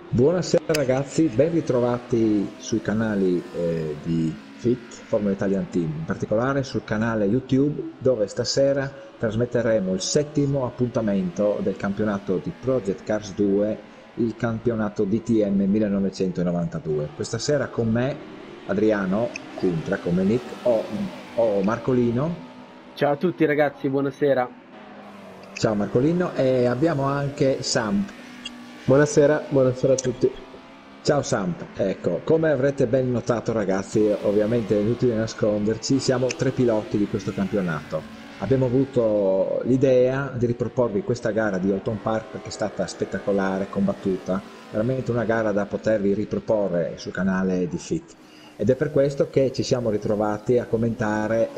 Buonasera ragazzi, ben ritrovati sui canali di FIT, Formula Italian Team, in particolare sul canale YouTube dove stasera trasmetteremo il settimo appuntamento del campionato di Project Cars 2, il campionato DTM 1992. Questa sera con me, Adriano Cuntra, come Nick, ho Marcolino. Ciao a tutti ragazzi, buonasera. Ciao Marcolino, e abbiamo anche Sam. Buonasera, buonasera a tutti. Ciao Samp, ecco, come avrete ben notato ragazzi, ovviamente è inutile nasconderci, siamo tre piloti di questo campionato. Abbiamo avuto l'idea di riproporvi questa gara di Autumn Park che è stata spettacolare, combattuta, veramente una gara da potervi riproporre sul canale di FIT. Ed è per questo che ci siamo ritrovati a commentare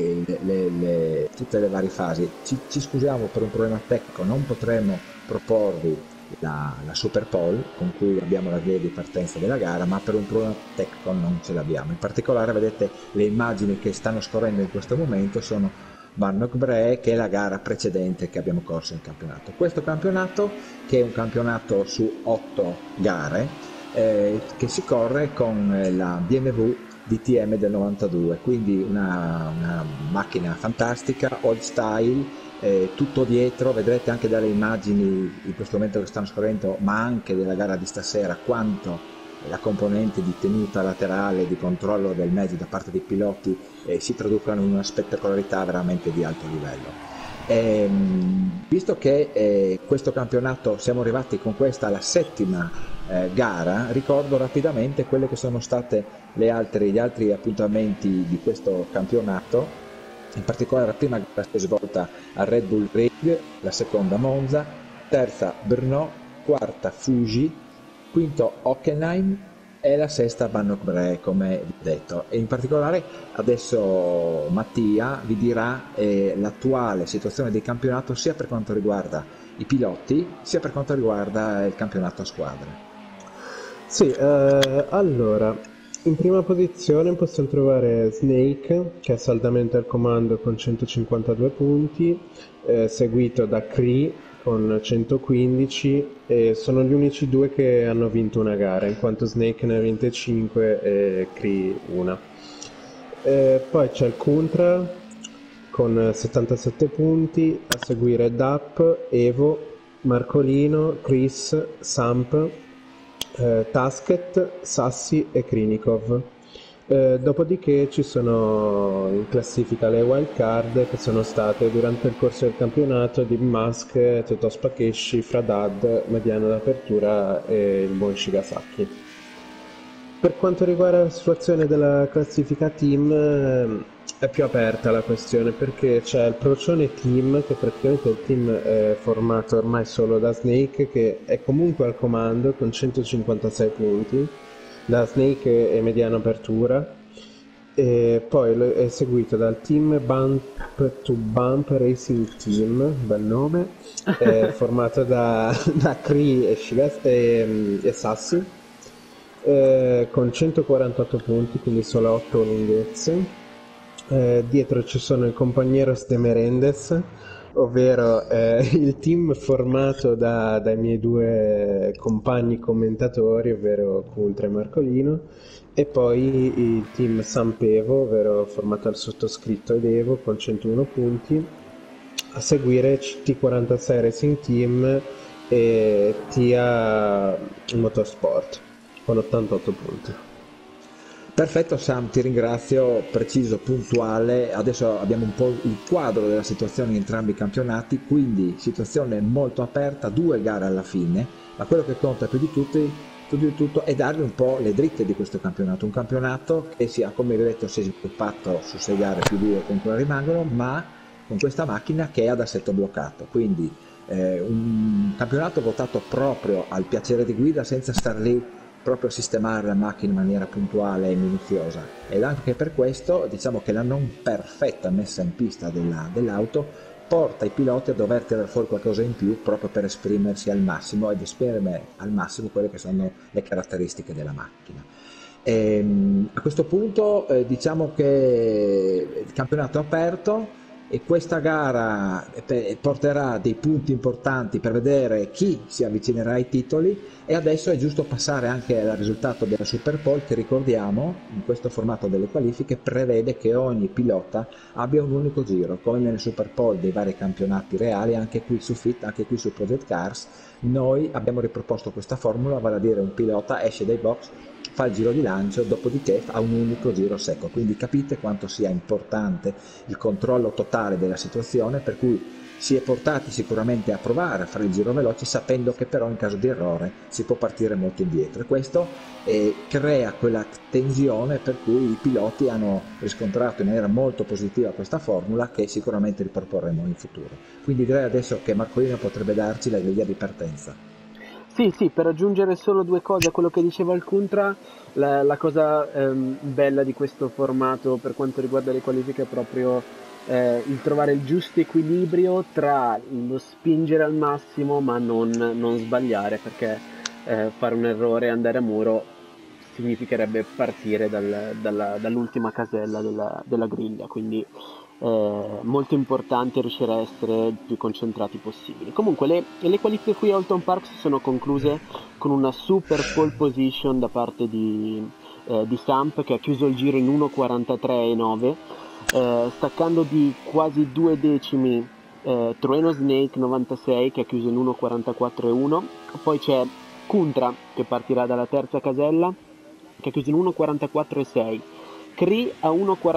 tutte le varie fasi. Ci scusiamo per un problema tecnico, non potremo proporvi la Super Pole con cui abbiamo la via di partenza della gara, ma per un problema tecnico non ce l'abbiamo. In particolare vedete le immagini che stanno scorrendo in questo momento sono Barnock-Bree, che è la gara precedente che abbiamo corso in campionato. Questo campionato, che è un campionato su 8 gare, che si corre con la BMW DTM del 92, quindi una macchina fantastica, old style, tutto dietro, vedrete anche dalle immagini in questo momento che stanno scorrendo, ma anche della gara di stasera, quanto la componente di tenuta laterale, di controllo del mezzo da parte dei piloti si traducano in una spettacolarità veramente di alto livello. Visto che questo campionato siamo arrivati con questa alla settima gara, ricordo rapidamente quelle che sono state gli altri appuntamenti di questo campionato. In particolare la prima gara si è svolta al Red Bull Ring, la seconda Monza, terza Brno, quarta Fuji, quinto Hockenheim e la sesta Vannock-Bree, come vi ho detto. E in particolare adesso Mattia vi dirà l'attuale situazione del campionato sia per quanto riguarda i piloti sia per quanto riguarda il campionato a squadre. Sì, allora, in prima posizione possiamo trovare Snake, che è saldamente al comando con 152 punti, seguito da Cree con 115, e sono gli unici due che hanno vinto una gara, in quanto Snake ne ha vinte 5 e Cree una. Poi c'è il Kuntra con 77 punti, a seguire Dap, Evo, Marcolino, Chris, Samp, Tasket, Sassi e Krinikov. Dopodiché ci sono in classifica le wild card che sono state durante il corso del campionato di Musk, Toto Spakeshi, Fradad, Mediano d'Apertura e il buon Shigasaki. Per quanto riguarda la situazione della classifica team, è più aperta la questione perché c'è il Procione Team, che praticamente è il team formato ormai solo da Snake, che è comunque al comando con 156 punti, da Snake e Mediano Apertura, e poi è seguito dal team Bump to Bump Racing Team, bel nome, formato da Cree e Sassi, con 148 punti, quindi solo 8 lunghezze. Dietro ci sono il Compañeros de Merendes, ovvero il team formato dai miei due compagni commentatori, ovvero Kuntra e Marcolino, e poi il team Sampevo, ovvero formato dal sottoscritto ed Evo con 101 punti, a seguire CT46 Racing Team e TIA Motorsport con 88 punti. Perfetto Sam, ti ringrazio, preciso, puntuale. Adesso abbiamo un po' il quadro della situazione in entrambi i campionati, quindi situazione molto aperta, due gare alla fine, ma quello che conta più di tutto è darvi un po' le dritte di questo campionato, un campionato che come vi ho detto si è sviluppato su 6 gare più 2 che ancora rimangono, ma con questa macchina che è ad assetto bloccato, quindi un campionato votato proprio al piacere di guida senza star lì proprio a sistemare la macchina in maniera puntuale e minuziosa, ed anche per questo diciamo che la non perfetta messa in pista dell'auto porta i piloti a dover tirare fuori qualcosa in più proprio per esprimersi al massimo ed esprimere al massimo quelle che sono le caratteristiche della macchina. A questo punto diciamo che il campionato è aperto. e questa gara porterà dei punti importanti per vedere chi si avvicinerà ai titoli. E adesso è giusto passare anche al risultato della Super Pole, che ricordiamo in questo formato delle qualifiche prevede che ogni pilota abbia un unico giro, come nelle Super Pole dei vari campionati reali. Anche qui su FIT, anche qui su Project Cars, noi abbiamo riproposto questa formula, vale a dire un pilota esce dai box, fa il giro di lancio, dopodiché fa un unico giro secco. Quindi capite quanto sia importante il controllo totale della situazione, per cui si è portati sicuramente a provare a fare il giro veloce, sapendo che però in caso di errore si può partire molto indietro, e questo crea quella tensione per cui i piloti hanno riscontrato in maniera molto positiva questa formula, che sicuramente riproporremo in futuro. Quindi direi adesso che Marcolino potrebbe darci la griglia di partenza. Sì, sì, per aggiungere solo due cose a quello che diceva il Contra, la cosa bella di questo formato per quanto riguarda le qualifiche è proprio il trovare il giusto equilibrio tra lo spingere al massimo ma non sbagliare, perché fare un errore e andare a muro significherebbe partire dall'ultima casella della griglia, quindi molto importante riuscire a essere il più concentrati possibile. Comunque le qualifiche qui a Oulton Park si sono concluse con una super pole position da parte di Samp, che ha chiuso il giro in 1.43,9, staccando di quasi 2 decimi Trueno Snake 96, che ha chiuso in 1.44,1. Poi c'è Kuntra, che partirà dalla terza casella, che ha chiuso in 1.44,6. Cree a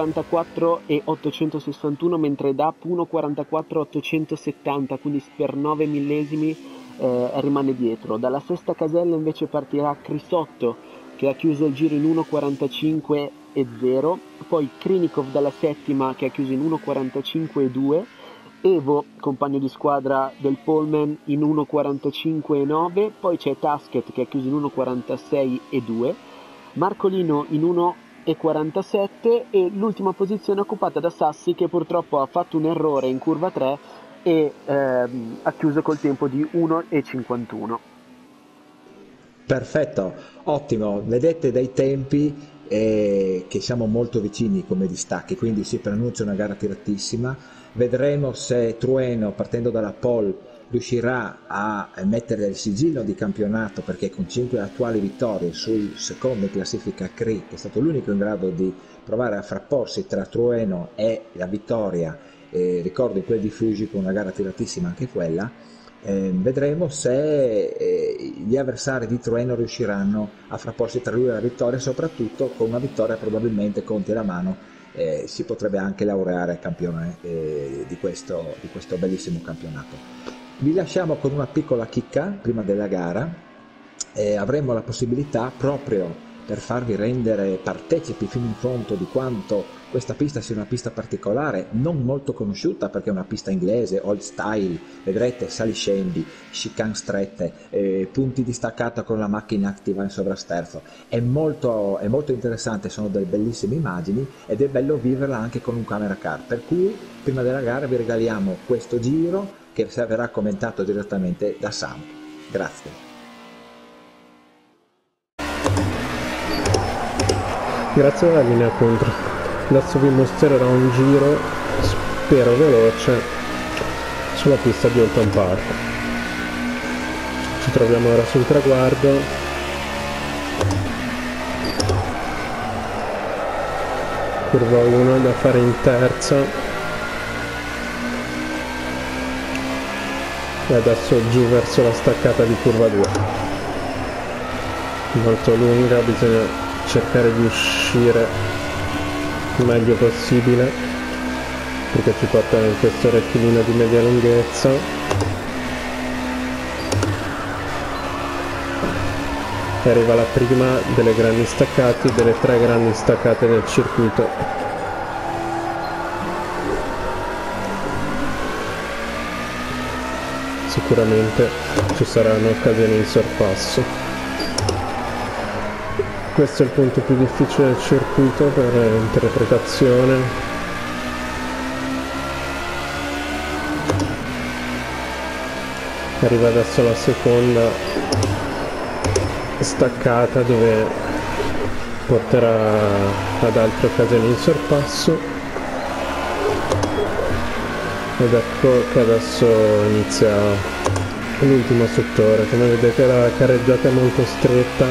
1.44,861, mentre DAP 1.44,870, quindi per 9 millesimi rimane dietro. Dalla sesta casella invece partirà Crisotto, che ha chiuso il giro in 1.45,0, poi Krinikov dalla settima, che ha chiuso in 1.45,2, Evo, compagno di squadra del Poleman, in 1.45,9, poi c'è Tasket che ha chiuso in 1.46,2, Marcolino in 1.47 e l'ultima posizione occupata da Sassi, che purtroppo ha fatto un errore in curva 3 e ha chiuso col tempo di 1.51. Perfetto, ottimo, vedete dai tempi che siamo molto vicini come distacchi, quindi si preannuncia una gara tiratissima. Vedremo se Trueno, partendo dalla pole, riuscirà a mettere il sigillo di campionato, perché con 5 attuali vittorie sul secondo in classifica Cree, che è stato l'unico in grado di provare a frapporsi tra Trueno e la vittoria, ricordo in quel di Fuji, con una gara tiratissima anche quella. Vedremo se gli avversari di Trueno riusciranno a frapporsi tra lui e la vittoria, soprattutto con una vittoria probabilmente conti alla mano. Si potrebbe anche laureare campione di questo bellissimo campionato. Vi lasciamo con una piccola chicca prima della gara. Avremo la possibilità, proprio per farvi rendere partecipi fino in fondo di quanto questa pista sia una pista particolare, non molto conosciuta, perché è una pista inglese, old style, vedrete saliscendi, chicane strette, punti di staccato con la macchina attiva in sovrasterzo. È molto interessante, sono delle bellissime immagini ed è bello viverla anche con un camera car, per cui prima della gara vi regaliamo questo giro che verrà commentato direttamente da Sam. Grazie. Grazie alla linea contro. Adesso vi mostrerò un giro, spero veloce, sulla pista di Oulton Park. Ci troviamo ora sul traguardo. Curva 1 da fare in terza. E adesso giù verso la staccata di curva 2. Molto lunga, bisogna cercare di uscire il meglio possibile, perché ci porta in questo rettilineo di media lunghezza. E arriva la prima delle grandi staccate, delle 3 grandi staccate del circuito. Sicuramente ci saranno occasioni di sorpasso. Questo è il punto più difficile del circuito per interpretazione. Arriva adesso la seconda staccata, dove porterà ad altre occasioni di sorpasso. Ed ecco che adesso inizia l'ultimo settore. Come vedete la carreggiata è molto stretta,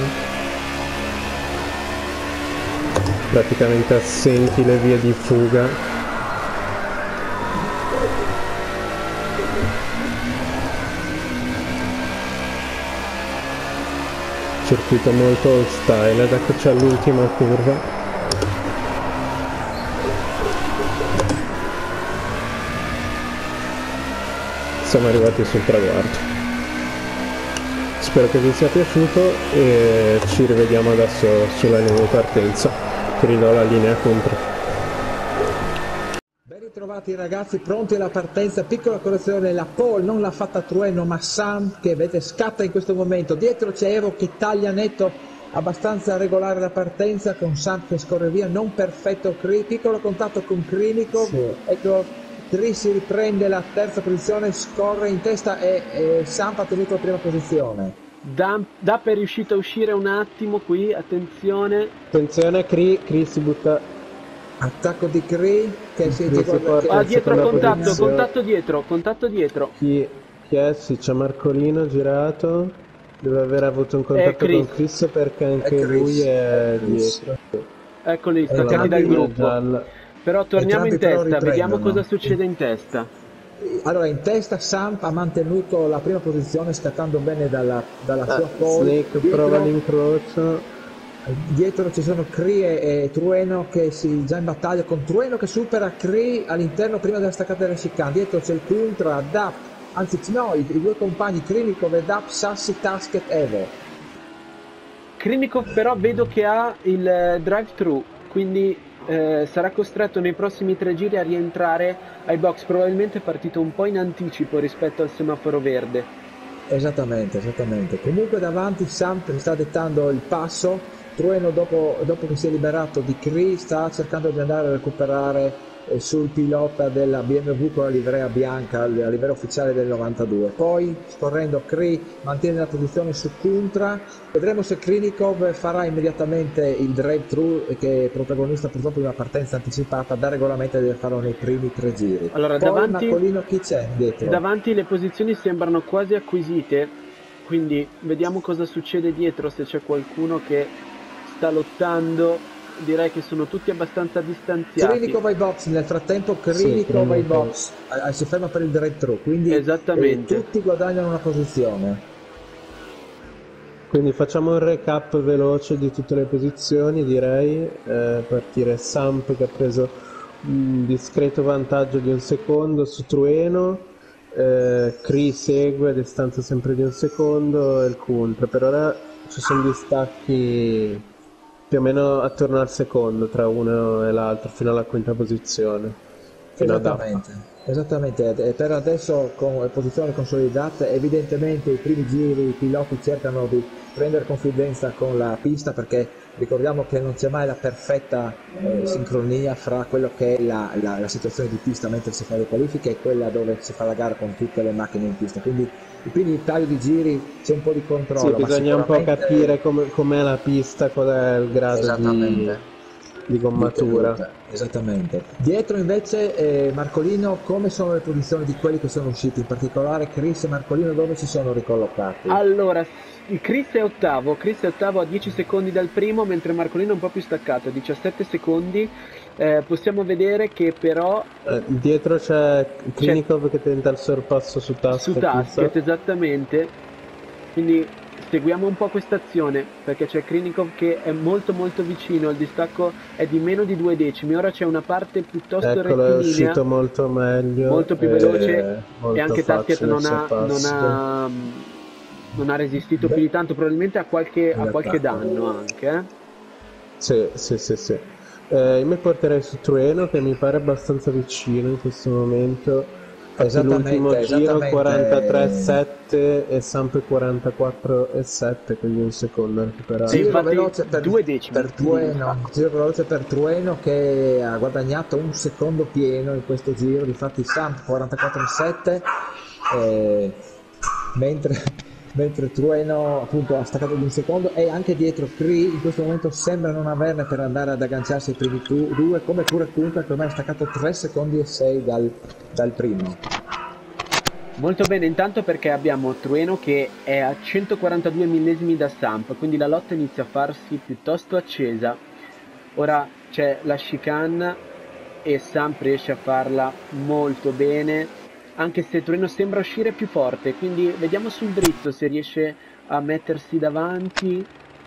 praticamente assenti le vie di fuga. Circuito molto old style ed eccoci all'ultima curva. Siamo arrivati sul traguardo. Spero che vi sia piaciuto e ci rivediamo adesso sulla linea di partenza, che ridò la linea contro. Ben ritrovati ragazzi, pronti alla partenza. Piccola correzione, la pole non l'ha fatta Trueno ma Sam, che vedete scatta in questo momento. Dietro c'è Evo che taglia netto, abbastanza regolare la partenza, con Sam che scorre via, non perfetto piccolo contatto con Krinikov, sì. Ecco, Chris si riprende la terza posizione, scorre in testa e Sam ha tenuto la prima posizione. Da per riuscito a uscire un attimo qui, attenzione. Attenzione, Chris si butta. Attacco di Cree che si dietro contatto dietro. Chi è? Sì, c'è Marcolino girato. Deve aver avuto un contatto con Chris perché anche lui è dietro. Eccoli, staccati dal gruppo. Però torniamo in testa, vediamo cosa succede in testa. Allora, in testa Sam ha mantenuto la prima posizione scattando bene dalla sua pole. Snake prova l'incrocio. Dietro ci sono Cree e Trueno che si già in battaglia, con Trueno che supera Cree all'interno prima della staccata della chicane. Dietro c'è il Kuntra, Dap, anzi no, i due compagni Krinikov e Dap, Sassi, Tasket, Evo. Krinikov però vedo che ha il drive-thru, quindi sarà costretto nei prossimi 3 giri a rientrare ai box, probabilmente è partito un po' in anticipo rispetto al semaforo verde. Esattamente. Comunque davanti Sam sta dettando il passo. Trueno dopo che si è liberato di Cree sta cercando di andare a recuperare sul pilota della BMW con la livrea bianca, la livrea ufficiale del 92. Poi scorrendo Cree mantiene la posizione su Kuntra. Vedremo se Krinikov farà immediatamente il drive-thru, che è protagonista purtroppo di una partenza anticipata, da regolamento deve farlo nei primi 3 giri. Allora, poi Marcolino chi c'è dietro? Davanti le posizioni sembrano quasi acquisite, quindi vediamo cosa succede dietro, se c'è qualcuno che sta lottando. Direi che sono tutti abbastanza distanziati. Krinikov ai box, nel frattempo Krinikov ai box, si ferma per il drive-thru, quindi tutti guadagnano una posizione. Quindi facciamo un recap veloce di tutte le posizioni, direi. Partire Samp che ha preso un discreto vantaggio di 1 secondo su Trueno, Cree segue a distanza sempre di 1 secondo e il Kuntra. Per ora ci sono distacchi più o meno attorno al secondo tra uno e l'altro fino alla quinta posizione. Esattamente, e per adesso con le posizioni consolidate, evidentemente i primi giri i piloti cercano di prendere confidenza con la pista, perché ricordiamo che non c'è mai la perfetta sincronia fra quello che è la situazione di pista mentre si fa le qualifiche e quella dove si fa la gara con tutte le macchine in pista, quindi i primi paio di giri c'è un po' di controllo. Sì, bisogna un po' capire com'è la pista, qual è il grado di gommatura. Esattamente. Dietro invece Marcolino, come sono le posizioni di quelli che sono usciti, in particolare Chris e Marcolino dove si sono ricollocati? Allora, Chris è ottavo a 10 secondi dal primo, mentre Marcolino è un po' più staccato, a 17 secondi. Possiamo vedere che però dietro c'è Krinikov che tenta il sorpasso su Tasket, esattamente, quindi seguiamo un po' questa azione, perché c'è Krinikov che è molto vicino, il distacco è di meno di 2 decimi, ora c'è una parte piuttosto rettilinea, è uscito molto meglio, molto più veloce, e anche Tasket non ha resistito più di tanto, probabilmente ha qualche danno anche. Sì. Io mi porterei su Trueno che mi pare abbastanza vicino in questo momento. L'ultimo giro 43,7 e Samp 44,7, quindi 1 secondo a recuperare. Giro veloce per 2 decimi giro veloce per Trueno che ha guadagnato 1 secondo pieno in questo giro, difatti Samp 44,7 mentre mentre Trueno appunto ha staccato di un secondo, e anche dietro Cree in questo momento sembra non averne per andare ad agganciarsi ai primi due, come pure Kunta che ormai ha staccato 3 secondi e 6 dal primo. Molto bene, intanto perché abbiamo Trueno che è a 142 millesimi da Samp, quindi la lotta inizia a farsi piuttosto accesa. Ora c'è la chicane e Samp riesce a farla molto bene, anche se Trueno sembra uscire più forte, quindi vediamo sul dritto se riesce a mettersi davanti.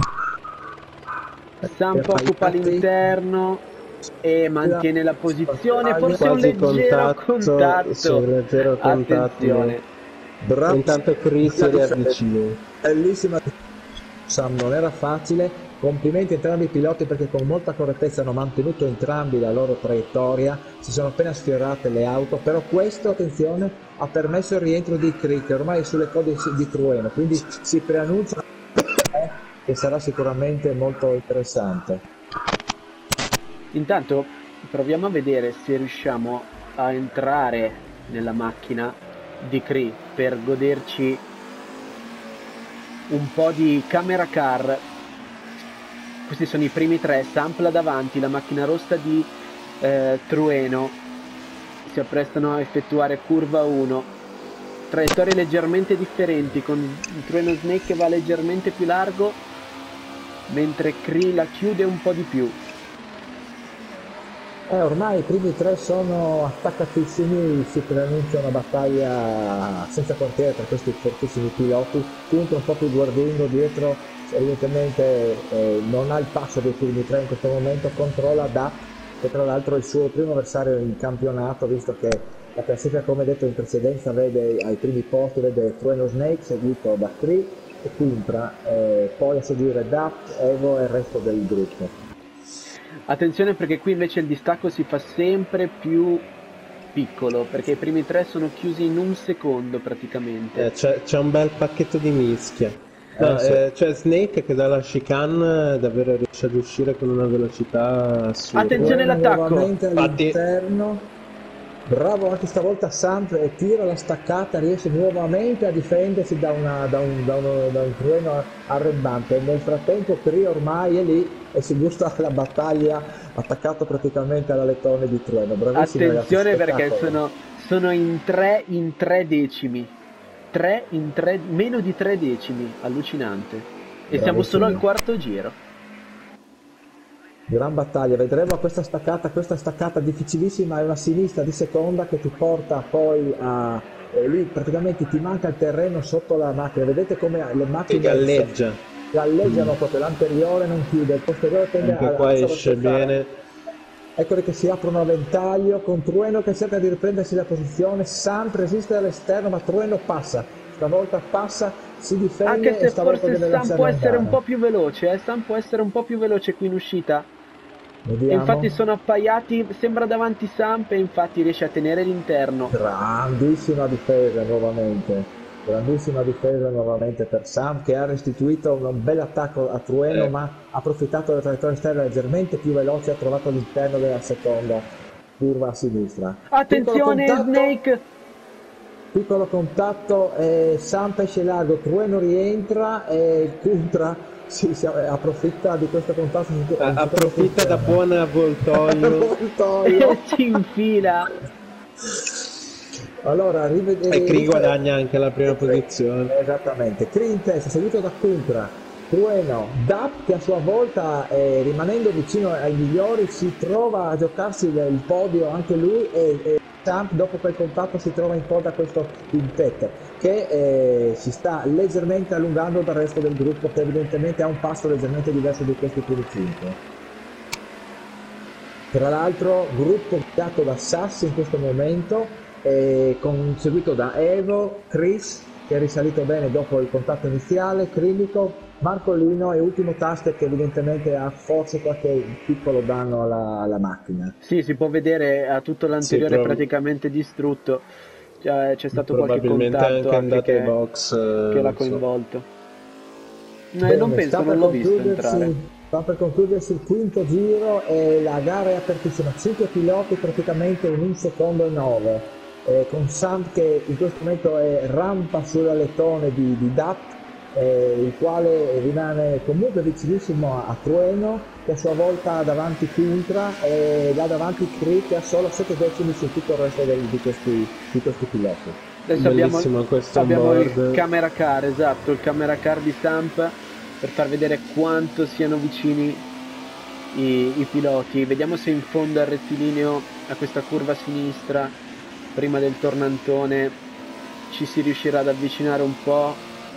Samp occupa l'interno e mantiene la posizione, forse un leggero contatto. Sì, un leggero contatto. Attenzione. Bravo. Intanto Chris si riavvicina. Bellissima. Sam, non era facile. Complimenti a entrambi i piloti perché con molta correttezza hanno mantenuto entrambi la loro traiettoria, si sono appena sfiorate le auto, però questo, attenzione, ha permesso il rientro di Cree che ormai è sulle code di Trueno, quindi si preannuncia che sarà sicuramente molto interessante. Intanto proviamo a vedere se riusciamo a entrare nella macchina di Cree per goderci un po' di camera car. Questi sono i primi tre, Samp là davanti, la macchina rossa di Trueno si apprestano a effettuare curva 1, traiettorie leggermente differenti con Trueno Snake che va leggermente più largo mentre Cree la chiude un po' di più. Ormai i primi tre sono attaccatissimi, si preannuncia una battaglia senza quartiere tra questi fortissimi piloti, punto un po' più guardingo dietro, evidentemente non ha il passo dei primi tre in questo momento, controlla DAP, che tra l'altro è il suo primo avversario in campionato, visto che la classifica, come detto in precedenza, vede ai primi posti vede Trueno Snake seguito da Cree e Quintra, poi a seguire DAP, Evo e il resto del gruppo. Attenzione perché qui invece il distacco si fa sempre più piccolo, perché i primi tre sono chiusi in un secondo praticamente. C'è un bel pacchetto di mischia. No, sì. c'è Snake che dalla chicane davvero riesce ad uscire con una velocità assurda. Attenzione l'attacco! Nuovamente all'interno. Bravo anche stavolta Samp, e tira la staccata, riesce nuovamente a difendersi da un Trueno arrembante. Nel frattempo Cree ormai è lì e si gusta la battaglia, attaccato praticamente all'alettone di Trueno. Bravissimo. Attenzione ragazzi, perché sono in 3 decimi. Meno di 3 decimi, allucinante. E bravissimo. siamo solo al quarto giro. Gran battaglia, vedremo questa staccata difficilissima, è una sinistra di seconda che ti porta poi a... lì praticamente ti manca il terreno sotto la macchina, vedete come le macchine galleggiano proprio, l'anteriore non chiude, il posteriore tende anche qua esce bene. Eccoli che si aprono a ventaglio con Trueno che cerca di riprendersi la posizione, Samp resiste all'esterno ma Trueno passa, stavolta passa, si difende. Anche se forse Sam può essere un po' più veloce, Sam può essere un po' più veloce qui in uscita. Vediamo. E infatti sono appaiati, sembra davanti Samp e infatti riesce a tenere l'interno. Grandissima difesa nuovamente per Samp che ha restituito un bel attacco a Trueno, ma ha approfittato della traiettoria esterna leggermente più veloce, ha trovato l'interno della seconda curva a sinistra. Attenzione Snake! Piccolo contatto, Samp esce largo, Trueno rientra e Kuntra si approfitta di questo contatto. Approfitta da buon avvoltoio. Si infila. Allora, e Cree guadagna anche la prima posizione. Esattamente, Cree in testa, seguito da Kuntra, Trueno, DAP che a sua volta, rimanendo vicino ai migliori, si trova a giocarsi il podio anche lui, e Samp dopo quel contatto si trova in coda questo quintetto che si sta leggermente allungando dal resto del gruppo, che evidentemente ha un passo leggermente diverso di questi primi 5. Tra l'altro gruppo guidato da Sassi in questo momento, seguito da Evo, Chris che è risalito bene dopo il contatto iniziale, Crimico, Marcolino e ultimo Taster che evidentemente ha forse qualche piccolo danno alla macchina. Sì, si può vedere, ha tutto l'anteriore praticamente distrutto, c'è stato qualche contatto anche che, box, che l'ha coinvolto. Non penso, non l'ho visto entrare. Sta per concludersi il quinto giro e la gara è apertissima, 5 piloti praticamente in 1 secondo e 9. con Sam che in questo momento rampa sull'alettone di Dap, il quale rimane comunque vicinissimo a Trueno, che a sua volta davanti Kuntra, e là davanti Kree che ha solo 7 decimi su tutto il resto di questi piloti. Adesso Bellissimo questo abbiamo il board. camera car, esatto, il camera car di Samp per far vedere quanto siano vicini i piloti. Vediamo se in fondo al rettilineo, a questa curva a sinistra, prima del tornantone, ci si riuscirà ad avvicinare un po'.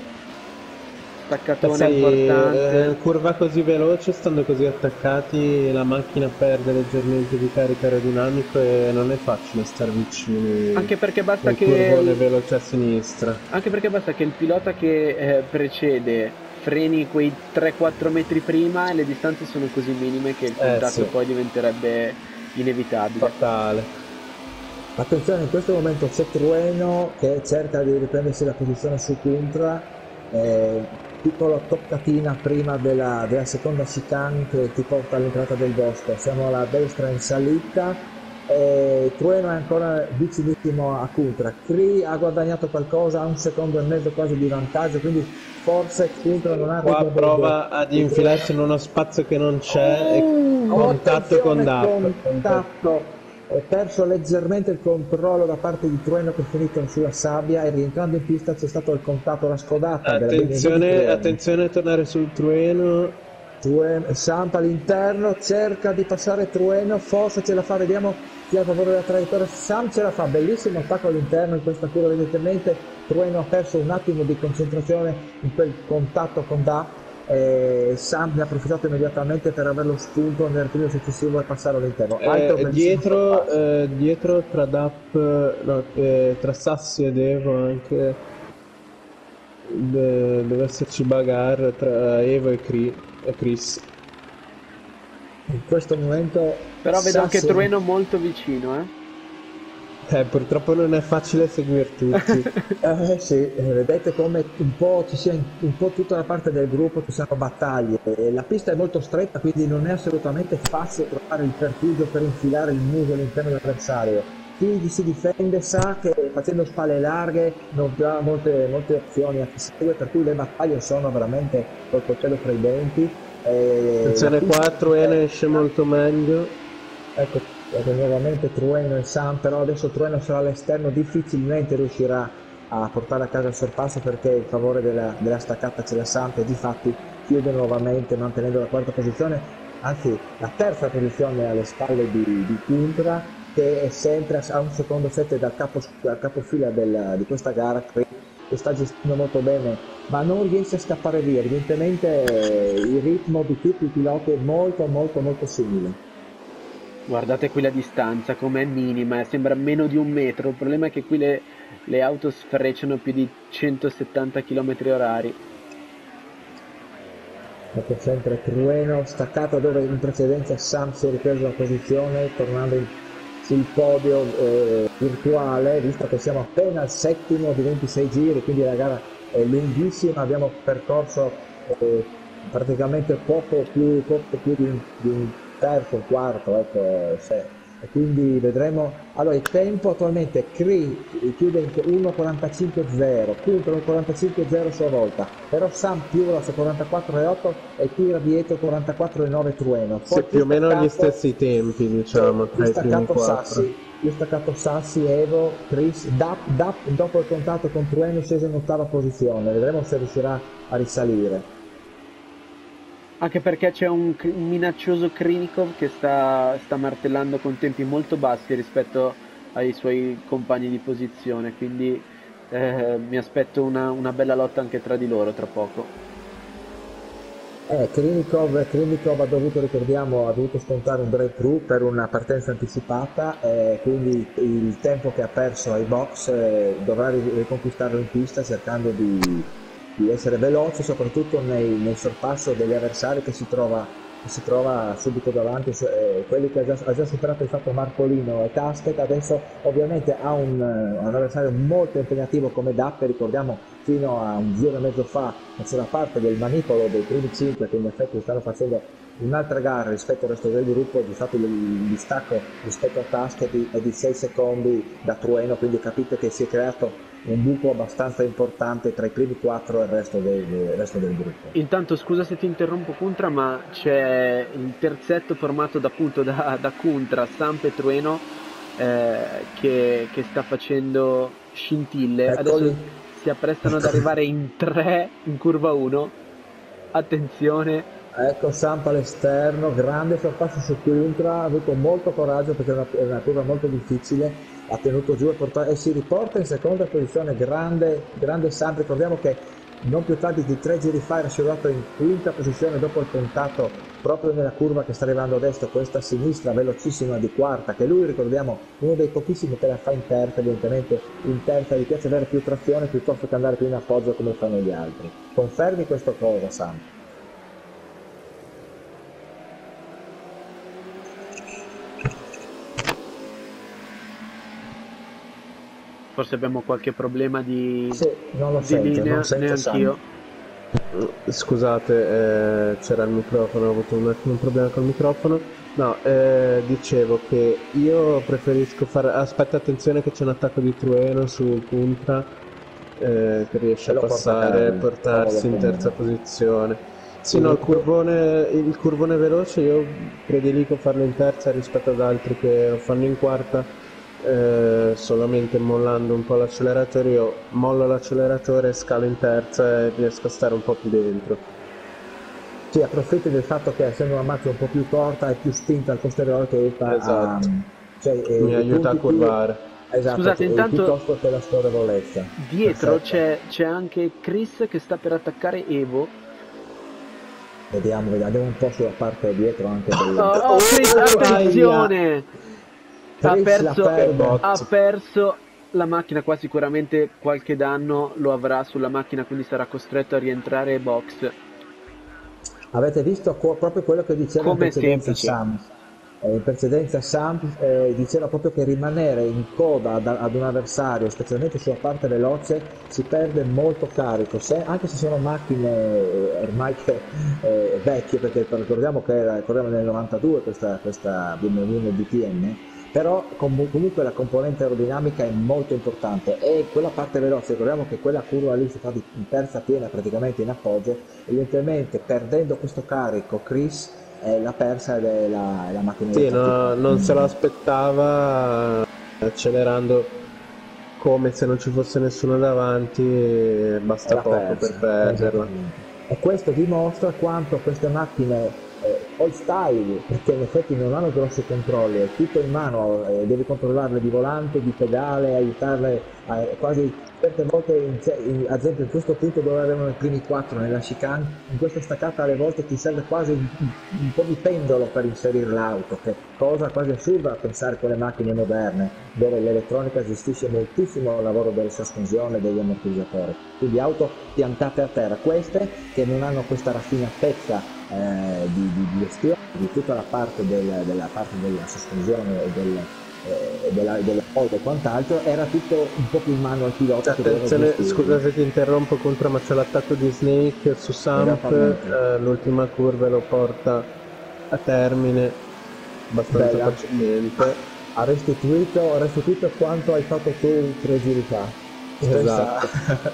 Staccatone importante. Curva così veloce, stando così attaccati, la macchina perde leggermente di carico aerodinamico e non è facile star vicini. Anche perché basta nel curvone veloce a sinistra. Anche perché basta che il pilota che precede freni quei 3-4 metri prima e le distanze sono così minime che il contatto sì. poi diventerebbe inevitabile. Fatale. Attenzione, in questo momento c'è Trueno che cerca di riprendersi la posizione su Kuntra, piccola toccatina prima della seconda chicane che ti porta all'entrata del bosco. Siamo alla destra in salita, Trueno è ancora vicinissimo a Kuntra. Kree ha guadagnato qualcosa, ha 1 secondo e mezzo quasi di vantaggio, quindi forse Kuntra non ha Qua prova ad infilarsi in uno spazio che non c'è e contatto con Dap. Contatto. È perso leggermente il controllo da parte di Trueno che è finito sulla sabbia e rientrando in pista c'è stato il contatto, la scodata. Attenzione a tornare sul Trueno. Samp all'interno, cerca di passare Trueno, forse ce la fa, vediamo chi ha il favore della traiettoria. Sam ce la fa, bellissimo attacco all'interno in questa curva, evidentemente Trueno ha perso un attimo di concentrazione in quel contatto con Dap. Sam ne ha approfittato immediatamente per averlo spunto nel rettilineo successivo e passare all'interno. Dietro tra tra Sassi ed Evo anche deve esserci bagarre tra Evo e Chris. In questo momento però vedo anche Trueno molto vicino, purtroppo non è facile seguire tutti. Sì, vedete come un po' ci sia un po' tutta la parte del gruppo, ci sono battaglie. La pista è molto stretta, quindi non è assolutamente facile trovare il pertugio per infilare il muso all'interno dell'avversario. Chi si difende sa che facendo spalle larghe non ha molte opzioni a chi segue, per cui le battaglie sono veramente col coltello fra i denti. Attenzione qua, Trueno esce molto meglio. Ecco nuovamente Trueno e Sam, però adesso Trueno sarà all'esterno, difficilmente riuscirà a portare a casa il sorpasso perché il favore della staccata ce l'ha Sam e difatti chiude nuovamente mantenendo la quarta posizione, anzi la terza posizione alle spalle di Kuntra, che è sempre a 1 secondo 7 dal capofila di questa gara, che sta gestendo molto bene ma non riesce a scappare via. Evidentemente il ritmo di tutti i piloti è molto simile. Guardate qui la distanza com'è minima, sembra meno di 1 metro. Il problema è che qui le auto sfrecciano più di 170 km/h. Ecco sempre Trueno staccato dove in precedenza Sam si è ripreso la posizione tornando sul podio virtuale, visto che siamo appena al 7° di 26 giri, quindi la gara è lunghissima, abbiamo percorso praticamente poco più di un terzo, un quarto, ecco, e quindi vedremo. Allora il tempo attualmente Kree chiude in 1.45.0, Kuntra 1.45.0 a sua volta, però Sam più su 44.8 e tira dietro 44.9 Trueno. Sì, più o meno gli stessi tempi, diciamo, tra i primi 4. Io staccato Sassi, Evo, Chris, Dap dopo il contatto con Trueno sceso in 8ª posizione, vedremo se riuscirà a risalire. Anche perché c'è un minaccioso Krinikov che sta martellando con tempi molto bassi rispetto ai suoi compagni di posizione, quindi mi aspetto una bella lotta anche tra di loro tra poco. Krinikov ha dovuto, ricordiamo, ha dovuto scontare un drive-thru per una partenza anticipata, quindi il tempo che ha perso ai box dovrà riconquistarlo in pista cercando di essere veloce soprattutto nel sorpasso degli avversari che si trova si trova subito davanti, quelli che ha già superato il fatto Marcolino e Tasket, adesso ovviamente ha un avversario molto impegnativo come Dappe, ricordiamo fino a un giro e mezzo fa c'era parte del manipolo dei primi 5 che in effetti stanno facendo un'altra gara rispetto al resto del gruppo, di fatto il distacco rispetto a Tasket è di 6 secondi da Trueno, quindi capite che si è creato un buco abbastanza importante tra i primi 4 e il resto del gruppo. Intanto scusa se ti interrompo Kuntra, ma c'è il terzetto formato appunto da Kuntra, Samp e Trueno che sta facendo scintille. Eccoli. Adesso si apprestano ad arrivare in 3 in curva 1. Attenzione. Ecco Samp all'esterno, grande sorpasso su Kuntra, ha avuto molto coraggio perché è una curva molto difficile, ha tenuto giù e si riporta in seconda posizione, grande Samp. Ricordiamo che non più tardi di 3 giri fa era scivolato in quinta posizione dopo il puntato proprio nella curva che sta arrivando adesso, questa sinistra velocissima di quarta, che lui ricordiamo uno dei pochissimi che la fa in terza, evidentemente in terza gli piace avere più trazione piuttosto che andare più in appoggio come fanno gli altri. Confermi questa cosa Samp? Forse abbiamo qualche problema di non lo sento, linea, non sento neanch'io. Scusate, c'era il microfono, ho avuto un attimo un problema col microfono. No, dicevo che io preferisco fare... Aspetta, attenzione che c'è un attacco di Trueno su Kuntra, che riesce a passare e portarsi in terza posizione. Sì, no, il curvone veloce io prediligo farlo in terza rispetto ad altri che lo fanno in quarta. Solamente mollando un po' l'acceleratore, io mollo l'acceleratore, scalo in terza e riesco a stare un po' più dentro. Sì, approfitti del fatto che essendo una macchina un po' più corta e più spinta al posteriore che aiuta esatto. Mi aiuta a curvare. Esatto, Scusate, intanto piuttosto che la scorrevolezza. dietro c'è anche Chris che sta per attaccare Evo. Vediamo un po' sulla parte dietro anche Chris, attenzione! Ha perso la macchina, qua sicuramente qualche danno lo avrà sulla macchina, quindi sarà costretto a rientrare ai box. Avete visto proprio quello che diceva in precedenza Sam? In precedenza Sam diceva proprio che rimanere in coda ad un avversario, specialmente sulla parte veloce, si perde molto carico, anche se sono macchine ormai vecchie, perché ricordiamo che era nel 92 questa BMW DTM, però comunque la componente aerodinamica è molto importante e quella parte veloce, ricordiamo che quella curva lì si fa in terza piena praticamente in appoggio, evidentemente perdendo questo carico Chris l'ha persa ed è la macchina. Sì, non se l'aspettava, accelerando come se non ci fosse nessuno davanti, basta poco per perderla. E questo dimostra quanto queste macchine old style, perché in effetti non hanno grossi controlli, è tutto in mano, devi controllarle di volante, di pedale, aiutarle quasi certe volte, ad esempio in questo punto dove avevano i primi 4 nella chicane, in questa staccata alle volte ti serve quasi un po' di pendolo per inserire l'auto, che cosa quasi assurda a pensare con le macchine moderne, dove l'elettronica gestisce moltissimo il lavoro della sospensione e degli ammortizzatori, quindi auto piantate a terra, queste che non hanno questa raffinatezza di gestione di tutta la parte della sospensione e della moto e quant'altro, era tutto un po' più in mano al pilota. Scusa se ti interrompo Contra, ma c'è l'attacco di Snake su Samp, l'ultima curva lo porta a termine abbastanza facilmente. Ha restituito quanto hai fatto tu 3 giri fa. Esatto.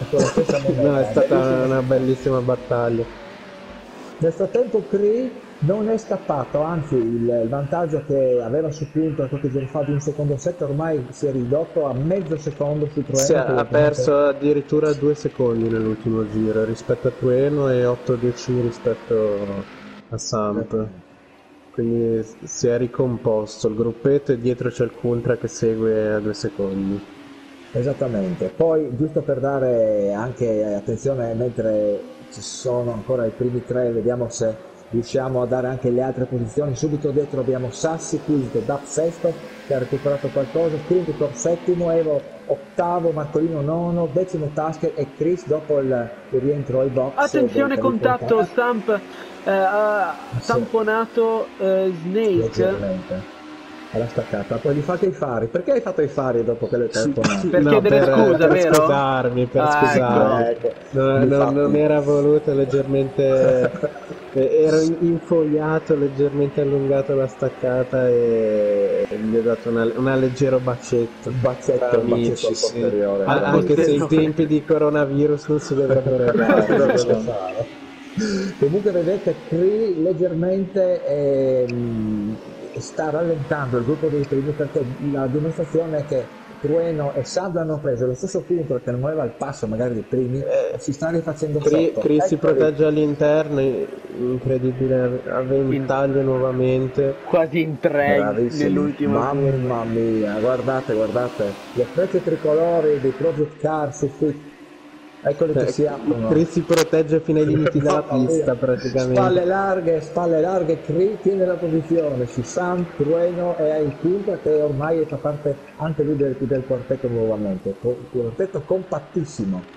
No, è stata una bellissima battaglia. Nel frattempo Cree non è scappato, anzi il vantaggio che aveva su punto qualche giorno fa di 1 secondo 7 ormai si è ridotto a mezzo secondo su Trueno. Sì, ha perso addirittura 2 secondi nell'ultimo giro rispetto a Trueno e 8-10 rispetto a Samp. Quindi si è ricomposto il gruppetto e dietro c'è il Kuntra che segue a 2 secondi. Esattamente, poi giusto per dare anche attenzione mentre ci sono ancora i primi 3, vediamo se riusciamo a dare anche le altre posizioni. Subito dietro abbiamo Sassi quinto, Dap sesto che ha recuperato qualcosa, Quinto settimo, Evo ottavo, Marcolino nono, decimo Tasker e Chris dopo il rientro ai box. Attenzione, contatto, Samp Ha Sì, tamponato Snake leggermente. Alla staccata. Poi gli fate i fari. Perché hai fatto i fari dopo che l'hai tamponato? per No, chiedere scusa, per vero? scusarmi, per Ah, ecco. scusarmi. Ecco, Non difatti. era voluto, leggermente. Ero infogliato, leggermente allungato la staccata e gli ho dato una leggero bacetto tra Un bacetto amici, al sì. posteriore, Al Anche se i posteriore. tempi di coronavirus non si dovrebbero non si fare, dovrebbe diciamo. fare. Comunque vedete, Cree leggermente sta rallentando il gruppo dei primi perché la dimostrazione è che Trueno e Sab hanno preso lo stesso punto perché non aveva il passo magari dei primi e si sta rifacendo sotto. Chris si Eccoli, protegge all'interno, incredibile, a In- ventaglio nuovamente. quasi in tre bravissimi, nell'ultima curva. mamma mia, guardate, guardate, le frecce tricolori dei Project Car su Fit, eccoli che si aprono. Chris si protegge fino ai limiti della Mamma mia, pista praticamente. spalle larghe, Cree tiene la posizione, su Sam, Trueno e il punto che ormai fa parte anche lui del quartetto nuovamente, quartetto compattissimo,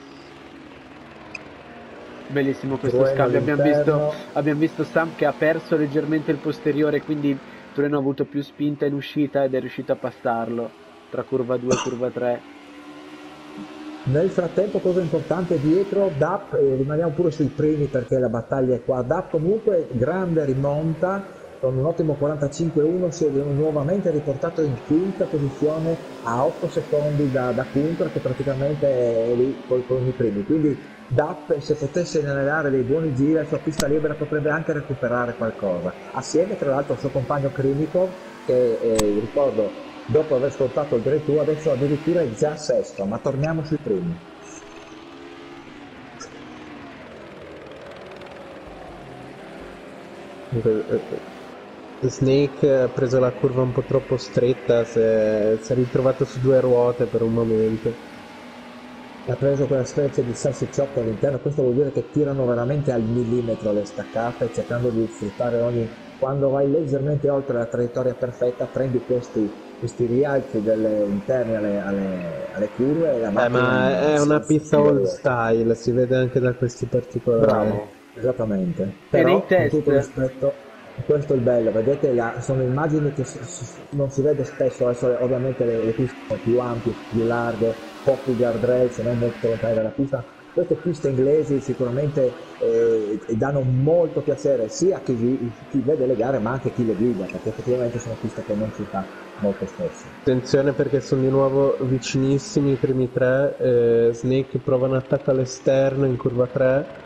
Bellissimo questo Trueno scambio. all'interno, Abbiamo visto Sam che ha perso leggermente il posteriore, quindi Torino ha avuto più spinta in uscita ed è riuscito a passarlo tra curva 2 e curva 3. nel frattempo cosa importante dietro, DAP, rimaniamo pure sui primi perché la battaglia è qua, DAP comunque grande rimonta, con un ottimo 45-1 si è nuovamente riportato in quinta posizione a 8 secondi da Kunter che praticamente è lì con i primi, quindi DAP se potesse generare dei buoni giri a sua pista libera potrebbe anche recuperare qualcosa, assieme tra l'altro al suo compagno Krinikov che ricordo dopo aver scontato il Great 2 adesso addirittura è già sesto, ma torniamo sui primi. Snake ha preso la curva un po' troppo stretta, si è ritrovato su due ruote per un momento. Ha preso quella specie di salsicciotto all'interno, questo vuol dire che tirano veramente al millimetro le staccate, cercando di sfruttare ogni... Quando vai leggermente oltre la traiettoria perfetta, prendi questi rialzi delle interne alle curve e la Ma macchina è una pista si old vuole. style, si vede anche da questi particolari. Bravo, esattamente. E nei Però, con tutto test? rispetto, questo è il bello, vedete, sono immagini che non si vede spesso, adesso ovviamente le piste sono più ampie, più larghe, pochi guardrails, non molto lontane dalla pista. Queste piste inglesi sicuramente danno molto piacere sia a chi vede le gare ma anche a chi le guida, perché effettivamente sono piste che non si fa molto spesso. Attenzione perché sono di nuovo vicinissimi i primi tre, Snake prova un attacco all'esterno in curva 3,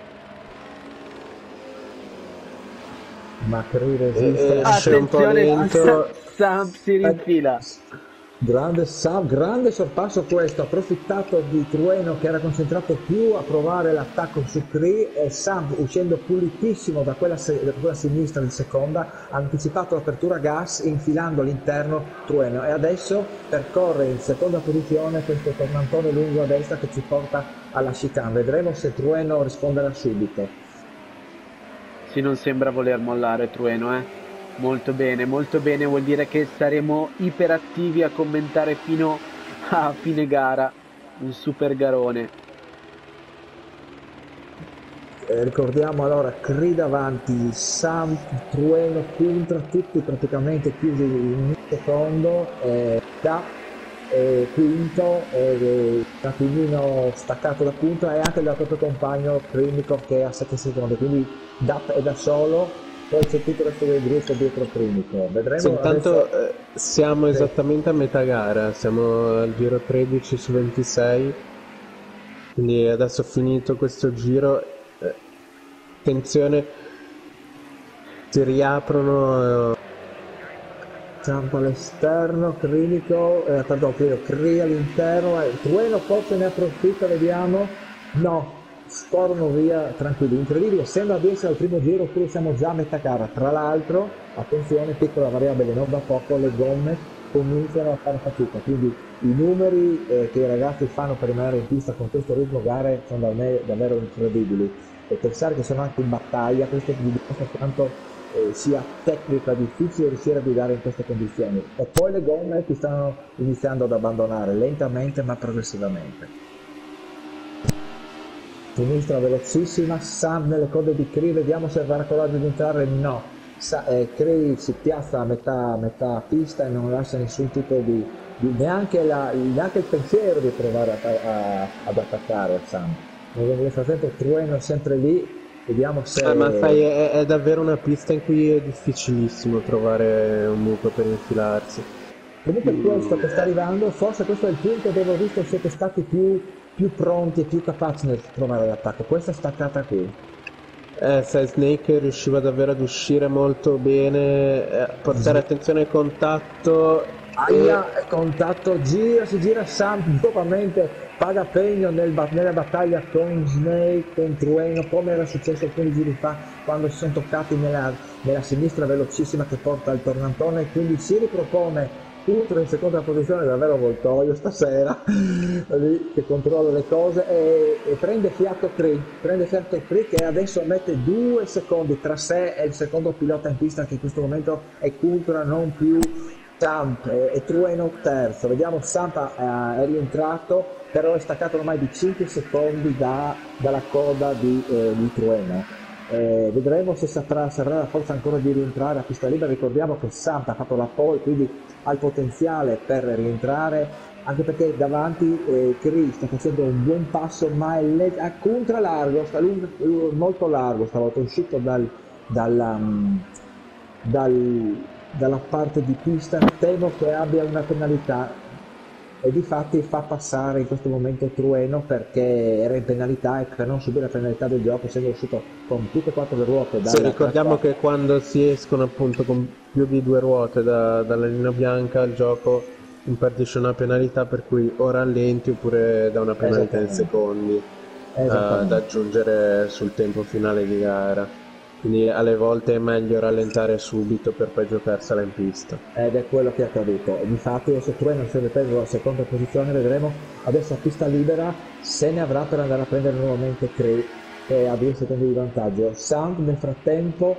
Ma Cree e resiste esce anche... un po' Attenzione, lento. Sam si rinfila. Grande sorpasso questo, ha approfittato di Trueno che era concentrato più a provare l'attacco su Cree e Sam uscendo pulitissimo da quella sinistra di seconda ha anticipato l'apertura gas infilando all'interno Trueno e adesso percorre in seconda posizione questo tornantone lungo a destra che ci porta alla chicane, vedremo se Trueno risponderà subito. Sì, non sembra voler mollare Trueno, eh. Molto bene, vuol dire che saremo iperattivi a commentare fino a fine gara. Un super garone. Ricordiamo allora Cree davanti, Sam, Trueno, Kuntra, tutti praticamente chiusi in un secondo, Da quinto, un attimino staccato da Kuntra e anche dal proprio compagno Krinikov che è a 7 secondi, quindi Dap è da solo, poi c'è tutto il resto del gruppo dietro Krinikov. Sì, Vedremo intanto adesso. siamo Sì. esattamente a metà gara, siamo al giro 13 su 26, quindi adesso finito questo giro, attenzione, si riaprono. Campo all'esterno, Cree all'interno, Trueno forse ne approfitta, vediamo, no, scorrono via tranquilli, incredibile, sembra di essere al primo giro oppure siamo già a metà gara, tra l'altro, attenzione, piccola variabile, non da poco le gomme cominciano a fare fatica, quindi i numeri che i ragazzi fanno per rimanere in pista con questo ritmo gare sono davvero incredibili e pensare che sono anche in battaglia, questo vi dimostra quanto sia tecnica difficile riuscire a guidare in queste condizioni e poi le gomme ti stanno iniziando ad abbandonare lentamente ma progressivamente. sinistra velocissima, Sam nelle code di Cree, vediamo se avrà coraggio di entrare, no. Cree si piazza a metà pista e non lascia nessun tipo neanche, neanche il pensiero di provare ad attaccare Sam. Nel frattempo Trueno è sempre lì, vediamo se... Ma sai, è davvero una pista in cui è difficilissimo trovare un buco per infilarsi. Comunque questo che sta arrivando, forse questo è il punto dove ho visto siete stati più pronti e più capaci nel trovare l'attacco. Questa staccata qui. Sai, Snake riusciva davvero ad uscire molto bene, a portare attenzione al contatto. Aia, contatto, si gira Sam nuovamente, paga pegno nella battaglia con Snake, con Trueno, come era successo alcuni giri fa quando si sono toccati nella sinistra velocissima che porta al tornantone, quindi si ripropone Ultra in seconda posizione, davvero Voltoio stasera, lì che controlla le cose e prende fiato Cree che adesso mette 2 secondi tra sé e il secondo pilota in pista che in questo momento è Ultra, non più Samp e Trueno terzo. Vediamo Samp è rientrato, però è staccato ormai di 5 secondi dalla coda di Trueno. Vedremo se avrà la forza ancora di rientrare a pista libera. Ricordiamo che Samp ha fatto la pole, quindi ha il potenziale per rientrare, anche perché davanti Cree sta facendo un buon passo, ma è contra largo, molto largo stavolta, è uscito dalla parte di pista. Temo che abbia una penalità e difatti fa passare in questo momento Trueno perché era in penalità e per non subire la penalità del gioco, essendo uscito con tutte e 4 le ruote ricordiamo che quando si escono appunto con più di 2 ruote dalla linea bianca il gioco impartisce una penalità, per cui o rallenti oppure da una penalità in secondi da aggiungere sul tempo finale di gara. Quindi alle volte è meglio rallentare subito per poi giocarsela in pista. Ed è quello che è accaduto. Infatti adesso Trueno si è preso la seconda posizione, vedremo adesso a pista libera se ne avrà per andare a prendere nuovamente Cree, che ha 2 secondi di vantaggio. Sound nel frattempo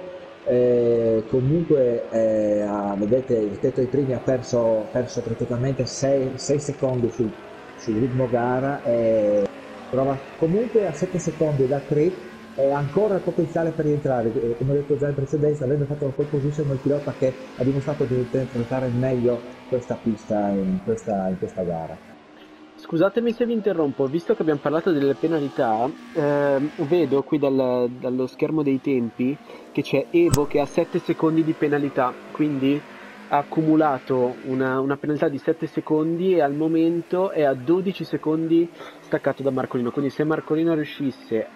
comunque vedete il tetto ai primi ha perso praticamente 6 secondi sul ritmo gara e prova comunque a 7 secondi da Cree. È ancora il potenziale per rientrare, come ho detto già in precedenza, avendo fatto la pole position il pilota che ha dimostrato di interpretare meglio questa pista in questa gara. Scusatemi se vi interrompo, visto che abbiamo parlato delle penalità, vedo qui dallo schermo dei tempi che c'è Evo che ha 7 secondi di penalità, quindi ha accumulato una penalità di 7 secondi e al momento è a 12 secondi staccato da Marcolino, quindi se Marcolino riuscisse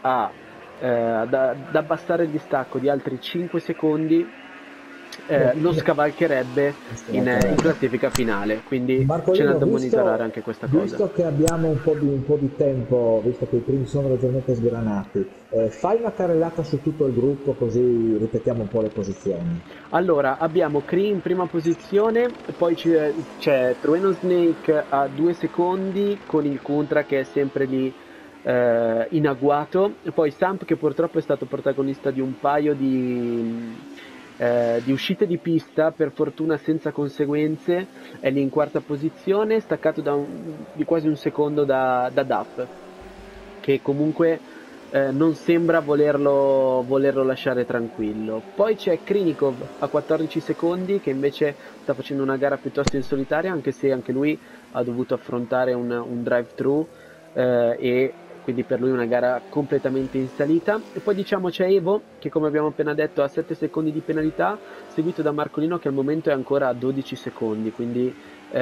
ad abbassare il distacco di altri 5 secondi non scavalcherebbe in classifica finale, quindi c'è da monitorare anche questa cosa. Visto che abbiamo un po' di tempo, visto che i primi sono leggermente sgranati, fai una carrellata su tutto il gruppo così ripetiamo un po' le posizioni. Allora, abbiamo Cree in prima posizione, poi c'è Trueno Snake a 2 secondi con il Contra che è sempre lì in agguato, poi Samp che purtroppo è stato protagonista di un paio di uscite di pista, per fortuna senza conseguenze, è lì in quarta posizione, staccato di quasi un secondo da Duff, che comunque non sembra volerlo lasciare tranquillo. Poi c'è Krinikov a 14 secondi che invece sta facendo una gara piuttosto in solitaria, anche se anche lui ha dovuto affrontare un drive-thru e quindi per lui una gara completamente in salita. E poi diciamo c'è Evo che, come abbiamo appena detto, ha 7 secondi di penalità, seguito da Marcolino che al momento è ancora a 12 secondi, quindi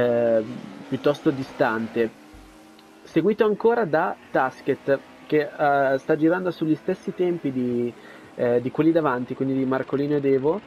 piuttosto distante, seguito ancora da Tasket che sta girando sugli stessi tempi di quelli davanti, quindi di Marcolino ed Evo.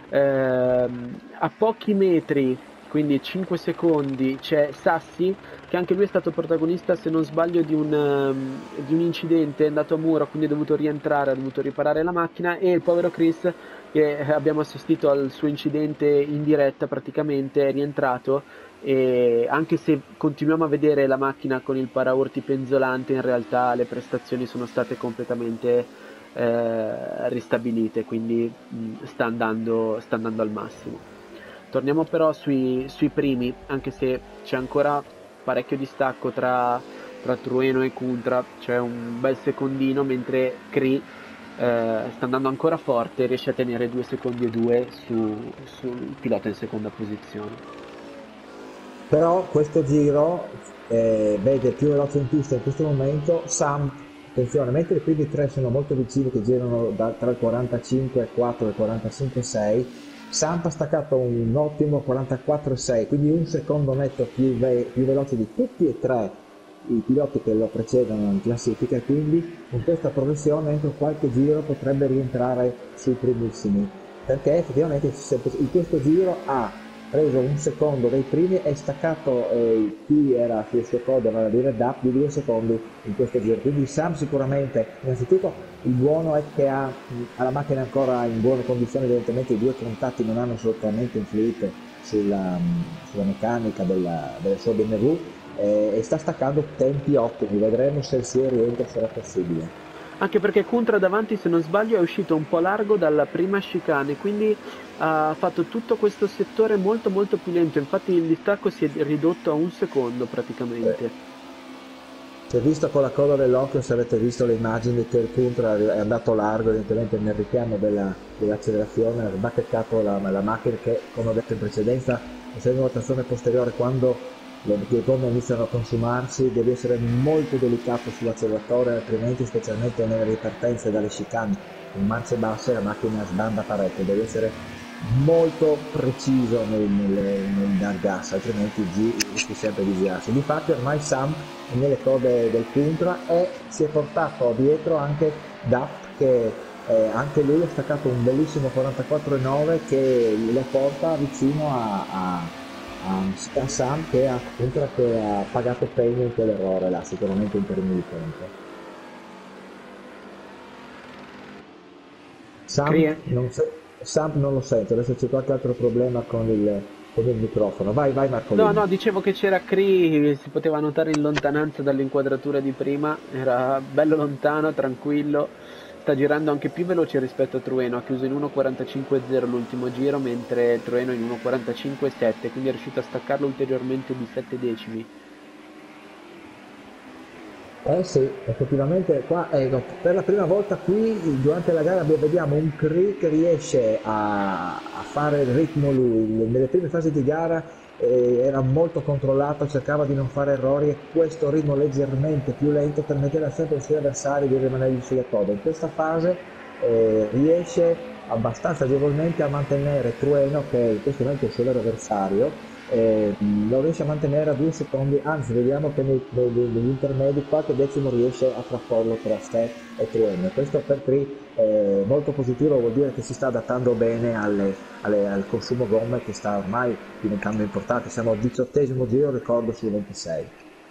A pochi metri, quindi 5 secondi, c'è Sassi che anche lui è stato protagonista, se non sbaglio, di un incidente, è andato a muro, quindi è dovuto rientrare, ha dovuto riparare la macchina, e il povero Chris che abbiamo assistito al suo incidente in diretta, praticamente è rientrato, e anche se continuiamo a vedere la macchina con il paraurti penzolante, in realtà le prestazioni sono state completamente ristabilite, quindi sta andando al massimo. Torniamo però sui primi, anche se c'è ancora parecchio distacco tra tra Trueno e Kuntra c'è un bel secondino, mentre Cree sta andando ancora forte, riesce a tenere 2 secondi e 2 sul pilota in seconda posizione. Però questo giro vede più veloce in pista in questo momento Sam, attenzione, mentre i primi tre sono molto vicini che girano tra il 45,4 e il 45,6, Sam ha staccato un ottimo 44,6, quindi un secondo netto più veloce di tutti e tre i piloti che lo precedono in classifica, e quindi con questa progressione entro qualche giro potrebbe rientrare sui primissimi, perché effettivamente in questo giro ha preso un secondo dai primi e staccato chi era sul suo codo, vale a dire DAP, di 2 secondi in questo giro. Quindi Sam sicuramente, innanzitutto il buono è che ha la macchina ancora in buone condizioni, evidentemente i due contatti non hanno assolutamente influito sulla meccanica della sua BMW, e sta staccando tempi ottimi, vedremo se il suo rientro sarà possibile. Anche perché Kuntra davanti, se non sbaglio, è uscito un po' largo dalla prima chicane, quindi ha fatto tutto questo settore molto molto più lento, infatti il distacco si è ridotto a un secondo praticamente. Si è visto con la coda dell'occhio, se avete visto le immagini, che il Kuntra è andato largo evidentemente nel richiamo dell'accelerazione, ha sbatteccato la macchina che, come ho detto in precedenza, essendo una trazione posteriore, quando le gomme iniziano a consumarsi devi essere molto delicato sull'acceleratore, altrimenti, specialmente nelle ripartenze dalle chicane in marce basse, la macchina sbanda parecchio, devi essere molto preciso nel dar gas, altrimenti rischi sempre di girarsi. Difatti ormai Sam è nelle code del Kuntra e si è portato dietro anche Duff, che anche lui ha staccato un bellissimo 44,9 che lo porta vicino a Sam, che ha pagato pegno in quell'errore là, sicuramente in termini di tempo. Sam non lo sento, adesso c'è qualche altro problema con il microfono. Vai Marcolino. No, dicevo che c'era Cree, si poteva notare in lontananza dall'inquadratura di prima, era bello lontano, tranquillo, sta girando anche più veloce rispetto a Trueno, ha chiuso in 1.45.0 l'ultimo giro, mentre Trueno in 1.45.7, quindi è riuscito a staccarlo ulteriormente di 7 decimi. Sì, effettivamente qua per la prima volta qui durante la gara vediamo un Cree che riesce a fare il ritmo lui. Nelle prime fasi di gara era molto controllato, cercava di non fare errori, e questo ritmo leggermente più lento permetteva sempre ai suoi avversari di rimanere sulle code. In questa fase riesce abbastanza agevolmente a mantenere Trueno, che in questo momento è il suo vero avversario, lo riesce a mantenere a 2 secondi, anzi vediamo che negli intermedi qualche decimo riesce a frapporlo tra Ste e Trueno. Questo per Cree è molto positivo, vuol dire che si sta adattando bene al consumo gomme, che sta ormai diventando importante. Siamo al 18° giro, ricordo, su 26.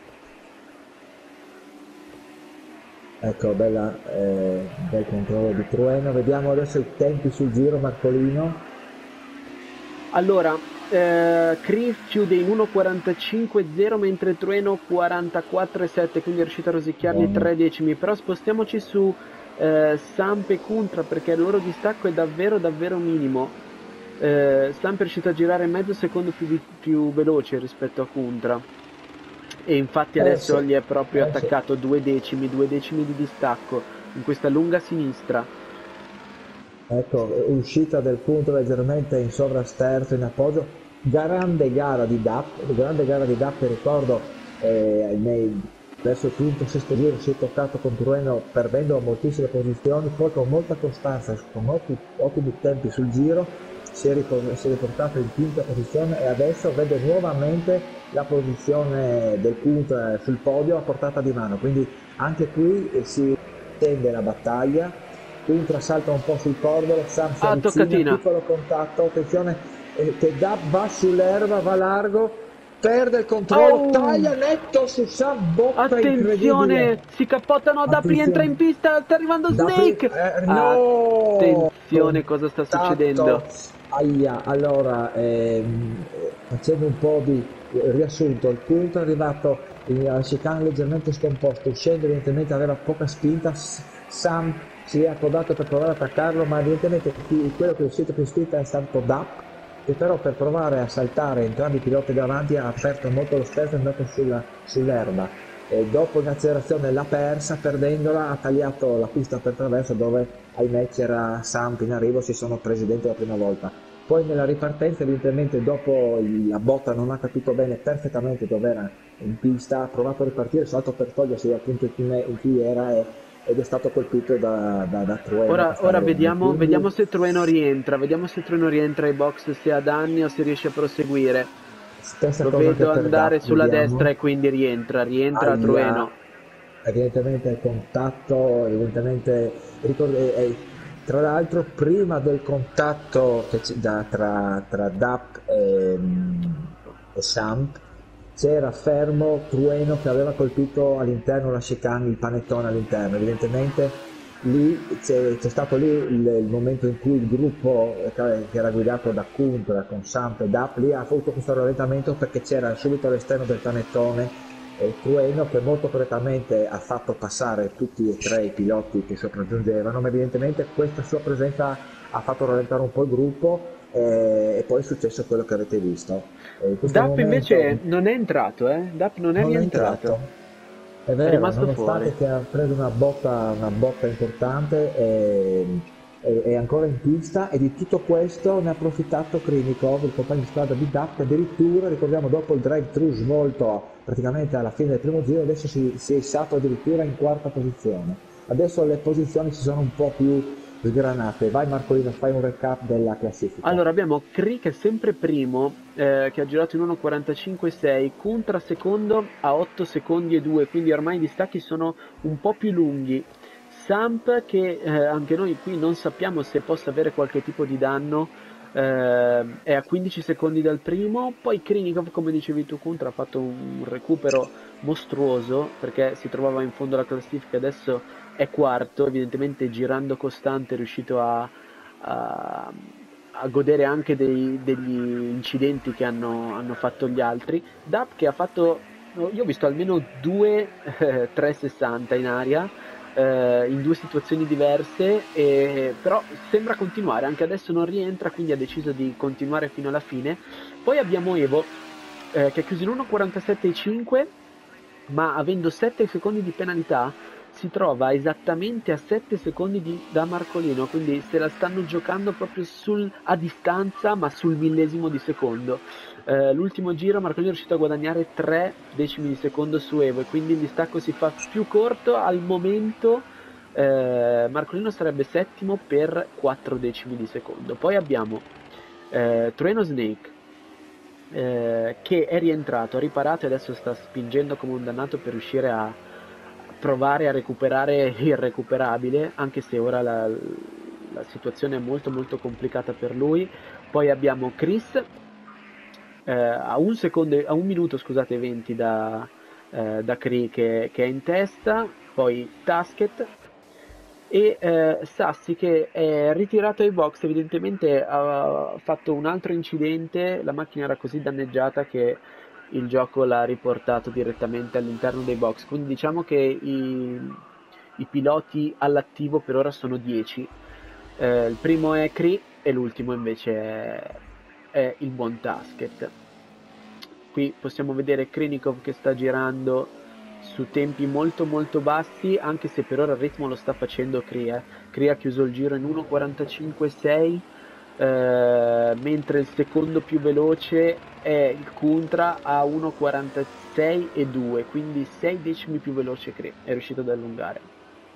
Ecco, bel controllo di Trueno. Vediamo adesso i tempi sul giro, Marcolino. Allora, Cree chiude in 1.45.0 mentre Trueno 44.7, quindi è riuscito a rosicchiargli 3 decimi, però spostiamoci su Samp e Kuntra, perché il loro distacco è davvero davvero minimo. Samp è riuscito a girare mezzo secondo più veloce rispetto a Kuntra, e infatti adesso Sì. gli è proprio attaccato 2 decimi di distacco in questa lunga sinistra. Ecco, uscita del punto leggermente in sovrasterzo, in appoggio, grande gara di DAP, ricordo, verso il quinto, sesto giro si è toccato con Trueno perdendo moltissime posizioni, poi con molta costanza, con ottimi tempi sul giro, si è riportato in quinta posizione e adesso vede nuovamente la posizione del punto sul podio a portata di mano, quindi anche qui si tende la battaglia. Kuntra salta un po' sul cordolo, Sam si avvicina, piccolo contatto, attenzione, che va sull'erba, va largo, perde il controllo, taglia netto su Sam, botta incredibile. Si cappottano, Dapri entra in pista, sta arrivando Snake. No! Attenzione, cosa sta succedendo? Aia, allora, facendo un po' di riassunto, il punto è arrivato alla chicane leggermente scomposto, uscendo evidentemente aveva poca spinta, Sam si è appodato per provare a attaccarlo, ma evidentemente quello che è uscito più spinta è stato Dap, che però per provare a saltare entrambi i piloti davanti ha aperto molto lo sterzo e è andato sull'erba. e dopo in accelerazione l'ha persa, perdendola ha tagliato la pista per traverso dove ahimè c'era Samp in arrivo, si sono presi dentro la prima volta. Poi nella ripartenza evidentemente dopo la botta non ha capito bene perfettamente dove era in pista, ha provato a ripartire, salto per togliersi appunto in cui era ed è stato colpito da Trueno che Ora stava arrivando. vediamo se Trueno rientra, ai box, se ha danni o se riesce a proseguire. Stessa Lo cosa anche vedo per andare DAP, sulla vediamo. destra e quindi rientra Aia, Trueno. evidentemente il contatto, evidentemente, tra l'altro prima del contatto tra DAP e Samp c'era fermo Trueno che aveva colpito all'interno la chicane, il panettone all'interno, evidentemente lì c'è stato lì il momento in cui il gruppo che era guidato da Kuntra con Samp e Dap lì ha avuto questo rallentamento perché c'era subito all'esterno del panettone Trueno che molto correttamente ha fatto passare tutti e tre i piloti che sopraggiungevano, ma evidentemente questa sua presenza ha fatto rallentare un po' il gruppo e poi è successo quello che avete visto. In questo Dap invece momento non è entrato, Dap non è non è rientrato, entrato. È è vero, rimasto fuori. nonostante che ha preso una botta importante, è ancora in pista e di tutto questo ne ha approfittato Krinikov, il compagno di squadra di DAP, che addirittura, ricordiamo, dopo il drive-thru svolto praticamente alla fine del primo giro, adesso si è issato addirittura in quarta posizione. Adesso le posizioni si sono un po' più sgranate. Vai Marcolino, fai un recap della classifica. Allora abbiamo Kri che è sempre primo, che ha girato in 1.45.6, Kuntra secondo a 8 secondi e 2, quindi ormai i distacchi sono un po' più lunghi. Samp che anche noi qui non sappiamo se possa avere qualche tipo di danno, è a 15 secondi dal primo, poi Krinikov come dicevi tu Kuntra ha fatto un recupero mostruoso perché si trovava in fondo alla classifica, adesso è quarto, evidentemente girando costante è riuscito a, a godere anche degli incidenti che hanno fatto gli altri. Dap che ha fatto, io ho visto almeno due 360 in aria, in due situazioni diverse, però sembra continuare, anche adesso non rientra, quindi ha deciso di continuare fino alla fine. Poi abbiamo Evo, che ha chiuso in 1.47.5, ma avendo 7 secondi di penalità si trova esattamente a 7 secondi da Marcolino, quindi se la stanno giocando proprio a distanza, ma sul millesimo di secondo. L'ultimo giro Marcolino è riuscito a guadagnare 3 decimi di secondo su Evo e quindi il distacco si fa più corto al momento. Marcolino sarebbe settimo per 4 decimi di secondo. Poi abbiamo Trueno Snake, che è rientrato, ha riparato e adesso sta spingendo come un dannato per riuscire a provare a recuperare il recuperabile, anche se ora la situazione è molto molto complicata per lui. Poi abbiamo Chris a un minuto scusate 20 da Cree che è in testa, poi Tasket e Sassi che è ritirato ai box, evidentemente ha fatto un altro incidente, la macchina era così danneggiata che il gioco l'ha riportato direttamente all'interno dei box, quindi diciamo che i piloti all'attivo per ora sono 10. Il primo è Cree e l'ultimo invece è il buon Tasket. Qui possiamo vedere Krinikov che sta girando su tempi molto molto bassi, anche se per ora il ritmo lo sta facendo Cree. Cree ha chiuso il giro in 1.45.6, mentre il secondo più veloce è il Kuntra a 1.46.2, quindi 6 decimi più veloce Cree, è riuscito ad allungare.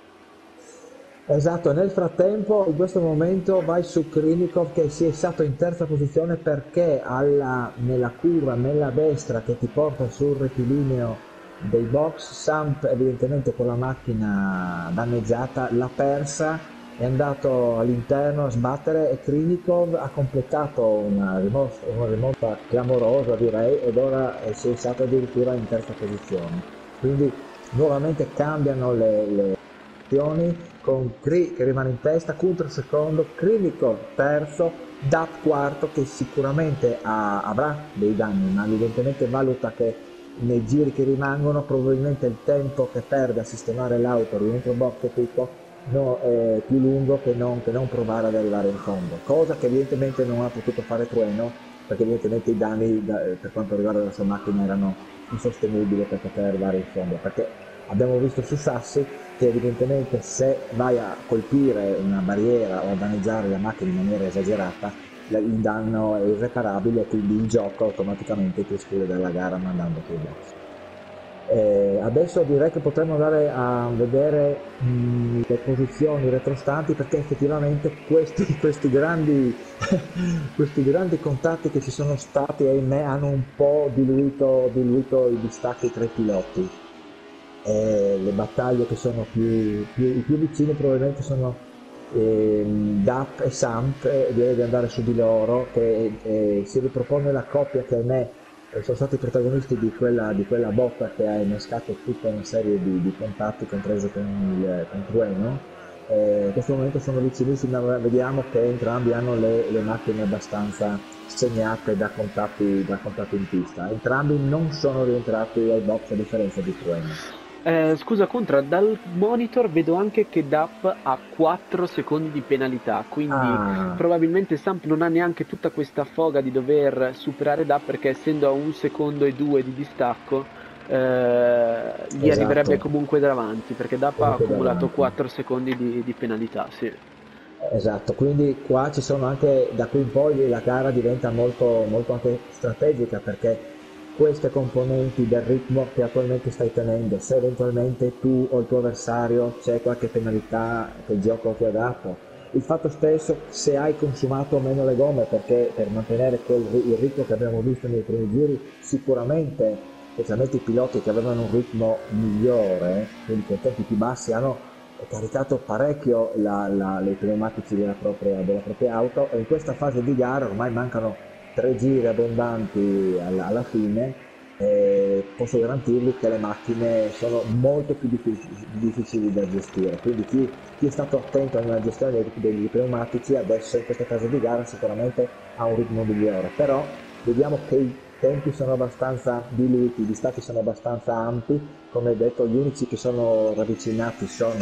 Esatto, nel frattempo in questo momento vai su Krinikov che si è stato in terza posizione perché nella curva, nella destra che ti porta sul rettilineo dei box, Samp evidentemente con la macchina danneggiata l'ha persa, è andato all'interno a sbattere e Krinikov ha completato una rimonta clamorosa direi ed ora si è stato addirittura in terza posizione. Quindi nuovamente cambiano le con Cree che rimane in testa, Kuntra secondo, Krinikov terzo, Dap quarto che sicuramente avrà dei danni ma evidentemente valuta che nei giri che rimangono probabilmente il tempo che perde a sistemare l'auto rientro box e tutto è più lungo che non provare ad arrivare in fondo, cosa che evidentemente non ha potuto fare Trueno perché evidentemente i danni per quanto riguarda la sua macchina erano insostenibile per poter arrivare in fondo, perché abbiamo visto su sassi che evidentemente se vai a colpire una barriera o a danneggiare la macchina in maniera esagerata, il danno è irreparabile e quindi il gioco automaticamente ti esclude dalla gara mandando sul box. Adesso direi che potremmo andare a vedere le posizioni retrostanti, perché effettivamente questi grandi, questi grandi contatti che ci sono stati, ahimè, hanno un po' diluito i distacchi tra i piloti. Le battaglie che sono i più vicine probabilmente sono DAP e SAMP, direi di andare su di loro, che si ripropone la coppia che ahimè sono stati i protagonisti di quella botta che ha innescato tutta una serie di contatti, compreso con Trueno. In questo momento sono vicinissimi, ma vediamo che entrambi hanno le macchine abbastanza segnate da contatti in pista. Entrambi non sono rientrati ai box, a differenza di Trueno. Scusa Contra, dal monitor vedo anche che DAP ha 4 secondi di penalità, quindi probabilmente Samp non ha neanche tutta questa foga di dover superare DAP, perché essendo a 1 secondo e 2 di distacco gli arriverebbe comunque davanti, perché DAP ha accumulato 4 secondi di penalità, sì. Esatto, quindi qua ci sono anche, da qui in poi la gara diventa molto, molto anche strategica, perché queste componenti del ritmo che attualmente stai tenendo, se eventualmente tu o il tuo avversario c'è qualche penalità che il gioco ti ha dato, il fatto stesso se hai consumato o meno le gomme, perché per mantenere il ritmo che abbiamo visto nei primi giri, sicuramente, specialmente i piloti che avevano un ritmo migliore, quindi con tempi più bassi, hanno caricato parecchio i pneumatici della propria auto, e in questa fase di gara ormai mancano 3 giri abbondanti alla fine, posso garantirvi che le macchine sono molto più difficili da gestire, quindi chi è stato attento nella gestione degli pneumatici adesso in questa fase di gara sicuramente ha un ritmo migliore, però vediamo che i tempi sono abbastanza diluiti, i distacchi sono abbastanza ampi, come detto gli unici che sono ravvicinati sono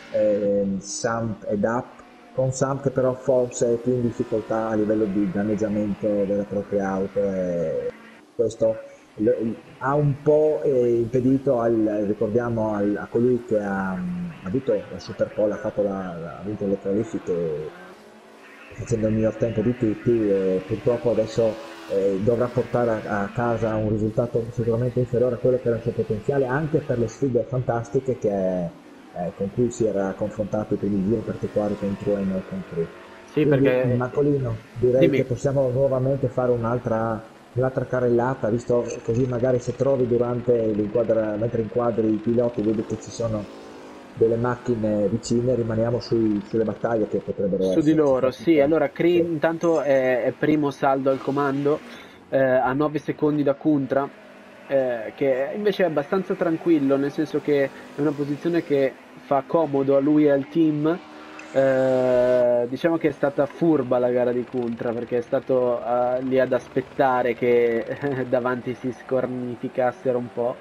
Samp ed Up, con Samp che però forse è più in difficoltà a livello di danneggiamento della propria auto, e questo ha un po' impedito ricordiamo a colui che ha avuto la Super Pole, ha vinto le qualifiche facendo il miglior tempo di tutti, e purtroppo adesso dovrà portare a casa un risultato sicuramente inferiore a quello che era il suo potenziale, anche per le sfide fantastiche con cui si era confrontato per il giro particolare con Trueno e con Cru. Sì, Quindi, perché... Marcolino, direi che possiamo nuovamente fare un'altra carrellata, visto così magari se trovi mentre inquadri i piloti, vedi che ci sono delle macchine vicine, rimaniamo sulle battaglie che potrebbero Su essere. di loro, sì. Allora Cree intanto è primo saldo al comando, a 9 secondi da Kuntra, che invece è abbastanza tranquillo, nel senso che è una posizione che fa comodo a lui e al team. Diciamo che è stata furba la gara di Kuntra, perché è stato lì ad aspettare che davanti si scornificassero un po'.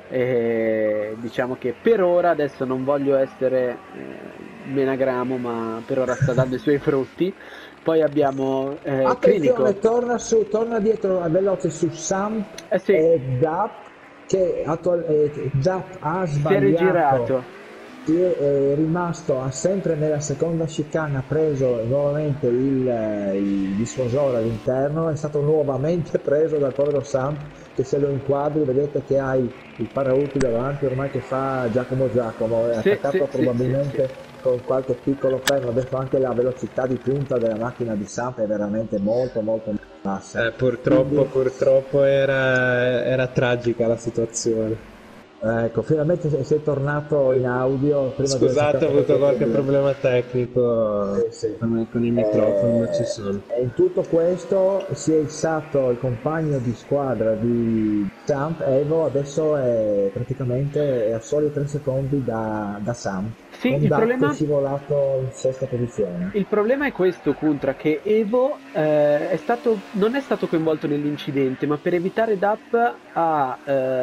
E diciamo che per ora, adesso non voglio essere menagramo, ma per ora sta dando i suoi frutti. Poi abbiamo Clinico. Attenzione, torna dietro a veloce su Samp Sì, e Zap, che Zap ha si è sbagliato, rigirato. è rimasto sempre nella seconda chicane, ha preso nuovamente il diffusore all'interno, è stato nuovamente preso dal povero Samp, che se lo inquadri vedete che ha il paraurti davanti ormai che fa Giacomo, è attaccato probabilmente con qualche piccolo freno. Adesso anche la velocità di punta della macchina di Samp è veramente molto molto bassa. Purtroppo era tragica la situazione. Ecco, finalmente sei tornato in audio. Scusate, ho avuto qualche problema tecnico con i microfoni, ma ci sono. E in tutto questo si è issato il compagno di squadra di Samp, Evo, adesso è praticamente a soli 3 secondi da Samp, Sì, con Duck che è scivolato in sesta posizione. Il problema è questo, Kuntra, che Evo non è stato coinvolto nell'incidente, ma per evitare DAP ha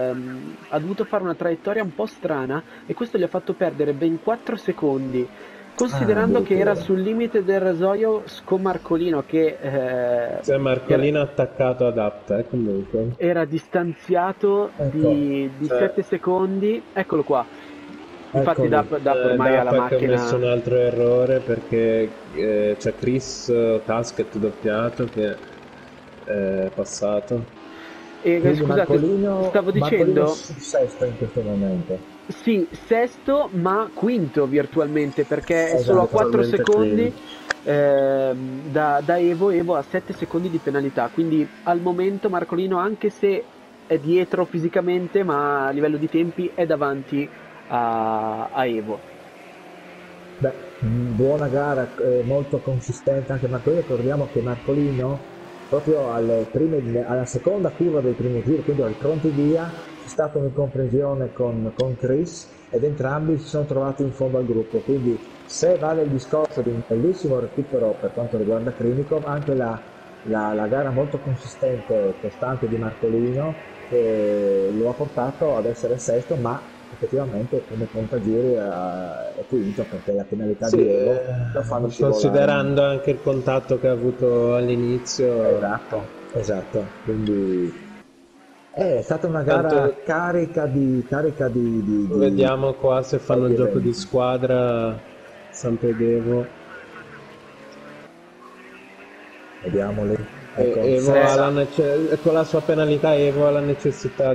dovuto fare una traiettoria un po' strana, e questo gli ha fatto perdere ben 4 secondi. Considerando che era addirittura. sul limite del rasoio con Marcolino che Se Marcolino attaccato ad Apt, comunque. era distanziato Ecco, di Cioè, 7 secondi. Eccolo qua. Infatti eccoli. Dap ormai ha la Dapp ha commesso macchina. un altro errore perché c'è Chris Tasket doppiato che è passato. E Quindi scusate, stavo Marcolino dicendo, sesto in questo momento. sì, sesto ma quinto virtualmente perché è solo a Esatto. 4 Totalmente secondi clean. da Evo. Evo ha 7 secondi di penalità, quindi al momento Marcolino, anche se è dietro fisicamente, ma a livello di tempi è davanti a Evo. Beh, buona gara, molto consistente anche Marcolino. Ricordiamo che Marcolino, proprio alla seconda curva del primo giro, quindi al pronti via, c'è stata un'incomprensione con Chris ed entrambi si sono trovati in fondo al gruppo. Quindi, se vale il discorso di un bellissimo recupero per quanto riguarda Klinikov, anche la gara molto consistente e costante di Marcolino che lo ha portato ad essere sesto, ma effettivamente come contagiri è quinto perché la penalità Sì, di Evo lo fanno scivolare. considerando anche il contatto che ha avuto all'inizio. Esatto, quindi è stata una gara Tanto carica di vediamo qua se fanno il gioco di eventi. squadra Sampedevo. Vediamoli. E Ecco, Evo ha Eh, con la sua penalità Evo ha la necessità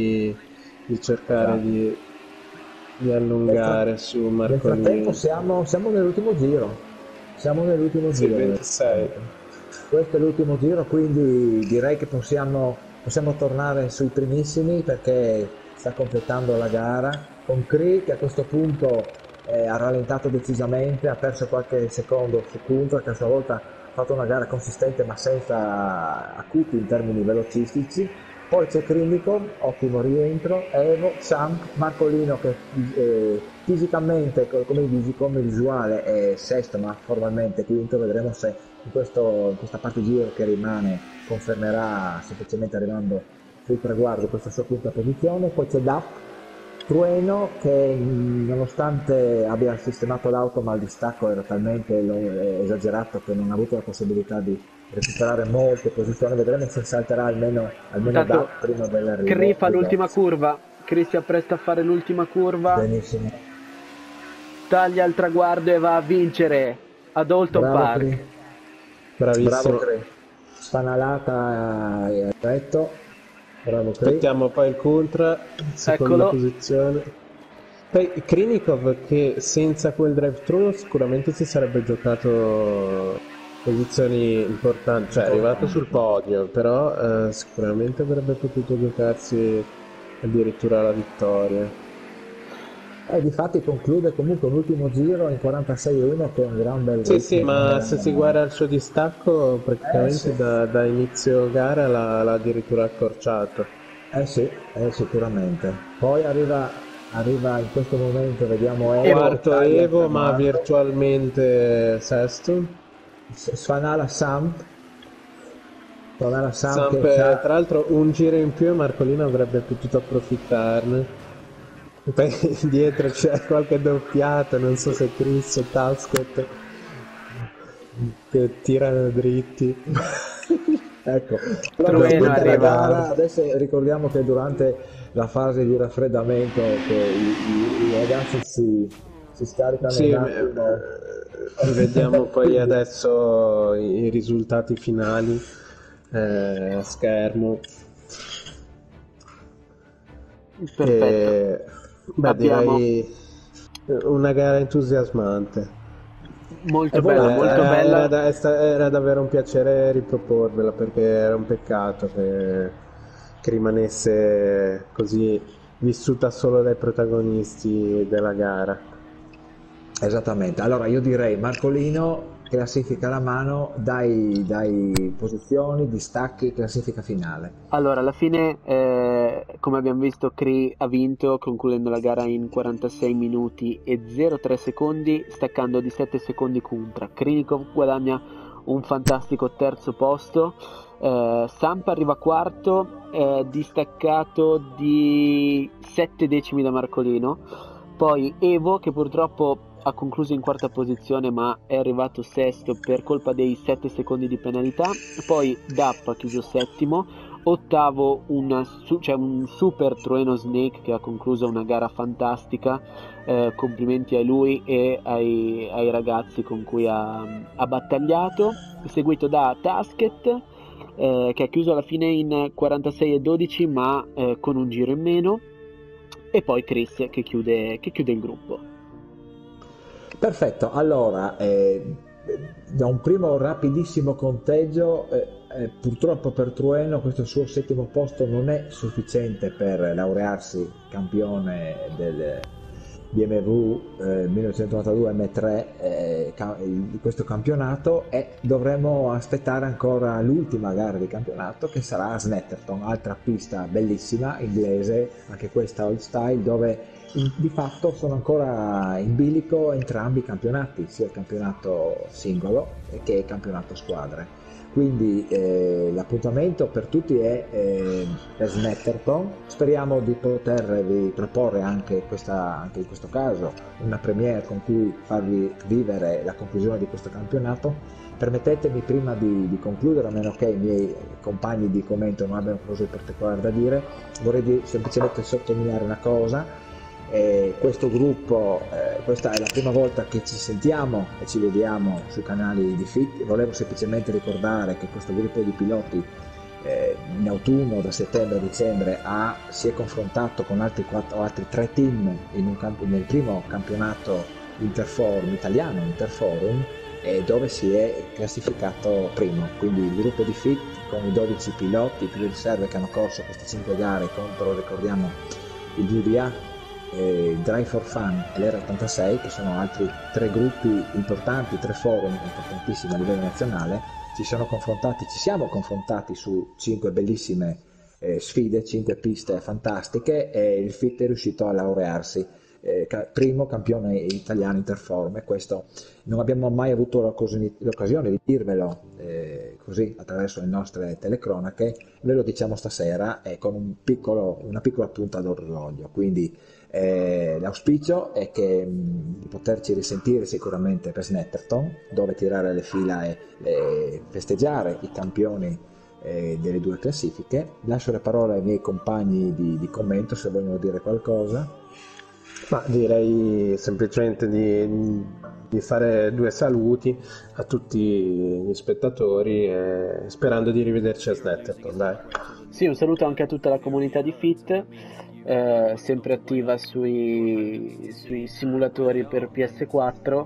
di cercare esatto. di Nel, fra- allungare su nel frattempo Marcolino. siamo nell'ultimo giro. Siamo nell'ultimo Sì, giro. 26. Questo è l'ultimo giro, quindi direi che possiamo tornare sui primissimi perché sta completando la gara. Con Cree che a questo punto ha rallentato decisamente, ha perso qualche secondo su Kunta che a sua volta ha fatto una gara consistente ma senza acuti in termini velocistici. Poi c'è Krindikov, ottimo rientro, Evo, Sam, Marcolino che fisicamente come visuale è sesto ma formalmente quinto, vedremo se in questa parte giro che rimane confermerà semplicemente arrivando sul traguardo questa sua quinta posizione. Poi c'è Duff, Trueno che nonostante abbia sistemato l'auto ma il distacco era talmente esagerato che non ha avuto la possibilità di recuperare molte posizioni, vedremo se salterà almeno intanto Duff prima dell'arrivo Cree fa di l'ultima Dodds. curva. Cree si appresta a fare l'ultima curva, Benissimo, taglia il traguardo e va a vincere ad Holton bravo Cri, Park. bravo Bravissimo. Cri, spanalata e retto, bravo Cri. Aspettiamo poi il Contra, seconda Eccolo, posizione. Poi Krinikov che senza quel drive-thru sicuramente si sarebbe giocato posizioni importanti, cioè è arrivato sul podio, però sicuramente avrebbe potuto giocarsi addirittura la vittoria. Difatti conclude comunque un ultimo giro in 46-1 che è un gran bel Sì, sì, ritmo, una ma se si gran... guarda il suo distacco Sì, praticamente da inizio gara l'ha addirittura accorciato. sì, sicuramente. Poi arriva in questo momento, vediamo Evo che Evo. Quarto taglia il Evo, ma traguardo, virtualmente sesto. Sfanala Sam, Sfanala Sam che Samp, tra c'ha... l'altro un giro in più e Marcolino avrebbe potuto approfittarne. Poi dietro c'è qualche doppiata, non so se Chris o Tascott che tirano dritti. Ecco, però Trueno durante la arriva. gara, adesso ricordiamo che durante la fase di raffreddamento che i ragazzi si scaricano Sì, un attimo. vediamo poi Quindi, adesso i risultati finali a schermo. Perfetto. Beh, Abbiamo direi una gara entusiasmante. molto bella, volata, molto bella. Era davvero un piacere riproporvela perché era un peccato che rimanesse così vissuta solo dai protagonisti della gara. Esattamente, allora io direi Marcolino, classifica alla mano, dai posizioni, distacchi, classifica finale. Allora, alla fine, come abbiamo visto, Cree ha vinto concludendo la gara in 46 minuti e 03 secondi, staccando di 7 secondi Kuntra. Krinikov guadagna un fantastico terzo posto. Samp arriva quarto, distaccato di 7 decimi da Marcolino. Poi Evo, che purtroppo ha concluso in quarta posizione ma è arrivato sesto per colpa dei 7 secondi di penalità. Poi DAP ha chiuso settimo, ottavo un super trueno Snake che ha concluso una gara fantastica, complimenti a lui e ai ragazzi con cui ha battagliato, seguito da Tasket, che ha chiuso alla fine in 46,12 ma con un giro in meno, e poi Chris che chiude il gruppo. Perfetto, allora da un primo rapidissimo conteggio, purtroppo per Trueno questo suo settimo posto non è sufficiente per laurearsi campione del BMW 1992 M3 di questo campionato, e dovremo aspettare ancora l'ultima gara di campionato, che sarà a Snetterton, altra pista bellissima, inglese, anche questa old style, dove di fatto sono ancora in bilico entrambi i campionati, sia il campionato singolo che il campionato squadre. Quindi l'appuntamento per tutti è per Snetterton. Speriamo di potervi proporre anche in questo caso una premiere con cui farvi vivere la conclusione di questo campionato. Permettetemi, prima di concludere, a meno che i miei compagni di commento non abbiano cose particolari da dire, vorrei semplicemente sottolineare una cosa. Questo gruppo, questa è la prima volta che ci sentiamo e ci vediamo sui canali di FIT. Volevo semplicemente ricordare che questo gruppo di piloti in autunno, da settembre a dicembre, si è confrontato con altri 3 team nel primo campionato italiano, Interforum, dove si è classificato primo. Quindi il gruppo di FIT, con i 12 piloti più le riserve che hanno corso queste 5 gare contro, ricordiamo, il VBA, Drive for Fun e l'R86, che sono altri 3 gruppi importanti, 3 forum importantissimi a livello nazionale, ci siamo confrontati su 5 bellissime sfide, 5 piste fantastiche, e il FIT è riuscito a laurearsi primo campione italiano Interforum, e questo non abbiamo mai avuto l'occasione di dirvelo così attraverso le nostre telecronache. Ve lo diciamo stasera con una piccola punta d'orologio. Quindi l'auspicio è di poterci risentire sicuramente per Snetterton, dove tirare le fila e festeggiare i campioni delle 2 classifiche. Lascio le parole ai miei compagni di commento se vogliono dire qualcosa. Ma direi semplicemente di fare 2 saluti a tutti gli spettatori, sperando di rivederci a Snetterton, dai. Sì, un saluto anche a tutta la comunità di FIT, sempre attiva sui simulatori per PS4,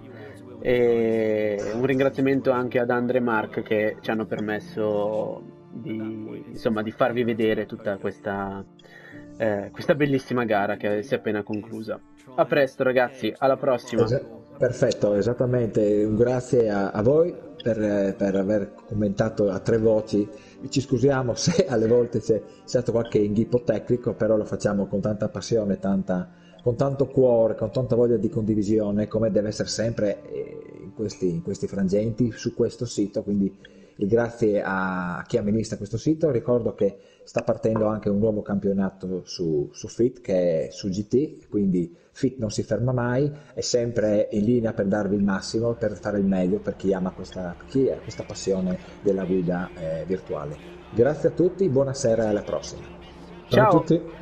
e un ringraziamento anche ad Andre e Mark che ci hanno permesso di farvi vedere tutta questa bellissima gara che si è appena conclusa. A presto ragazzi, alla prossima. Perfetto, esattamente, grazie a voi per aver commentato a 3 voci. Ci scusiamo se alle volte c'è stato qualche inghippo tecnico, però lo facciamo con tanta passione, con tanto cuore, con tanta voglia di condivisione, come deve essere sempre in questi frangenti su questo sito. Quindi grazie a chi amministra questo sito. Ricordo che sta partendo anche un nuovo campionato su FIT, che è su GT, quindi FIT non si ferma mai, è sempre in linea per darvi il massimo, per fare il meglio per chi ha questa passione della guida virtuale. Grazie a tutti, buonasera e alla prossima. Ciao a tutti.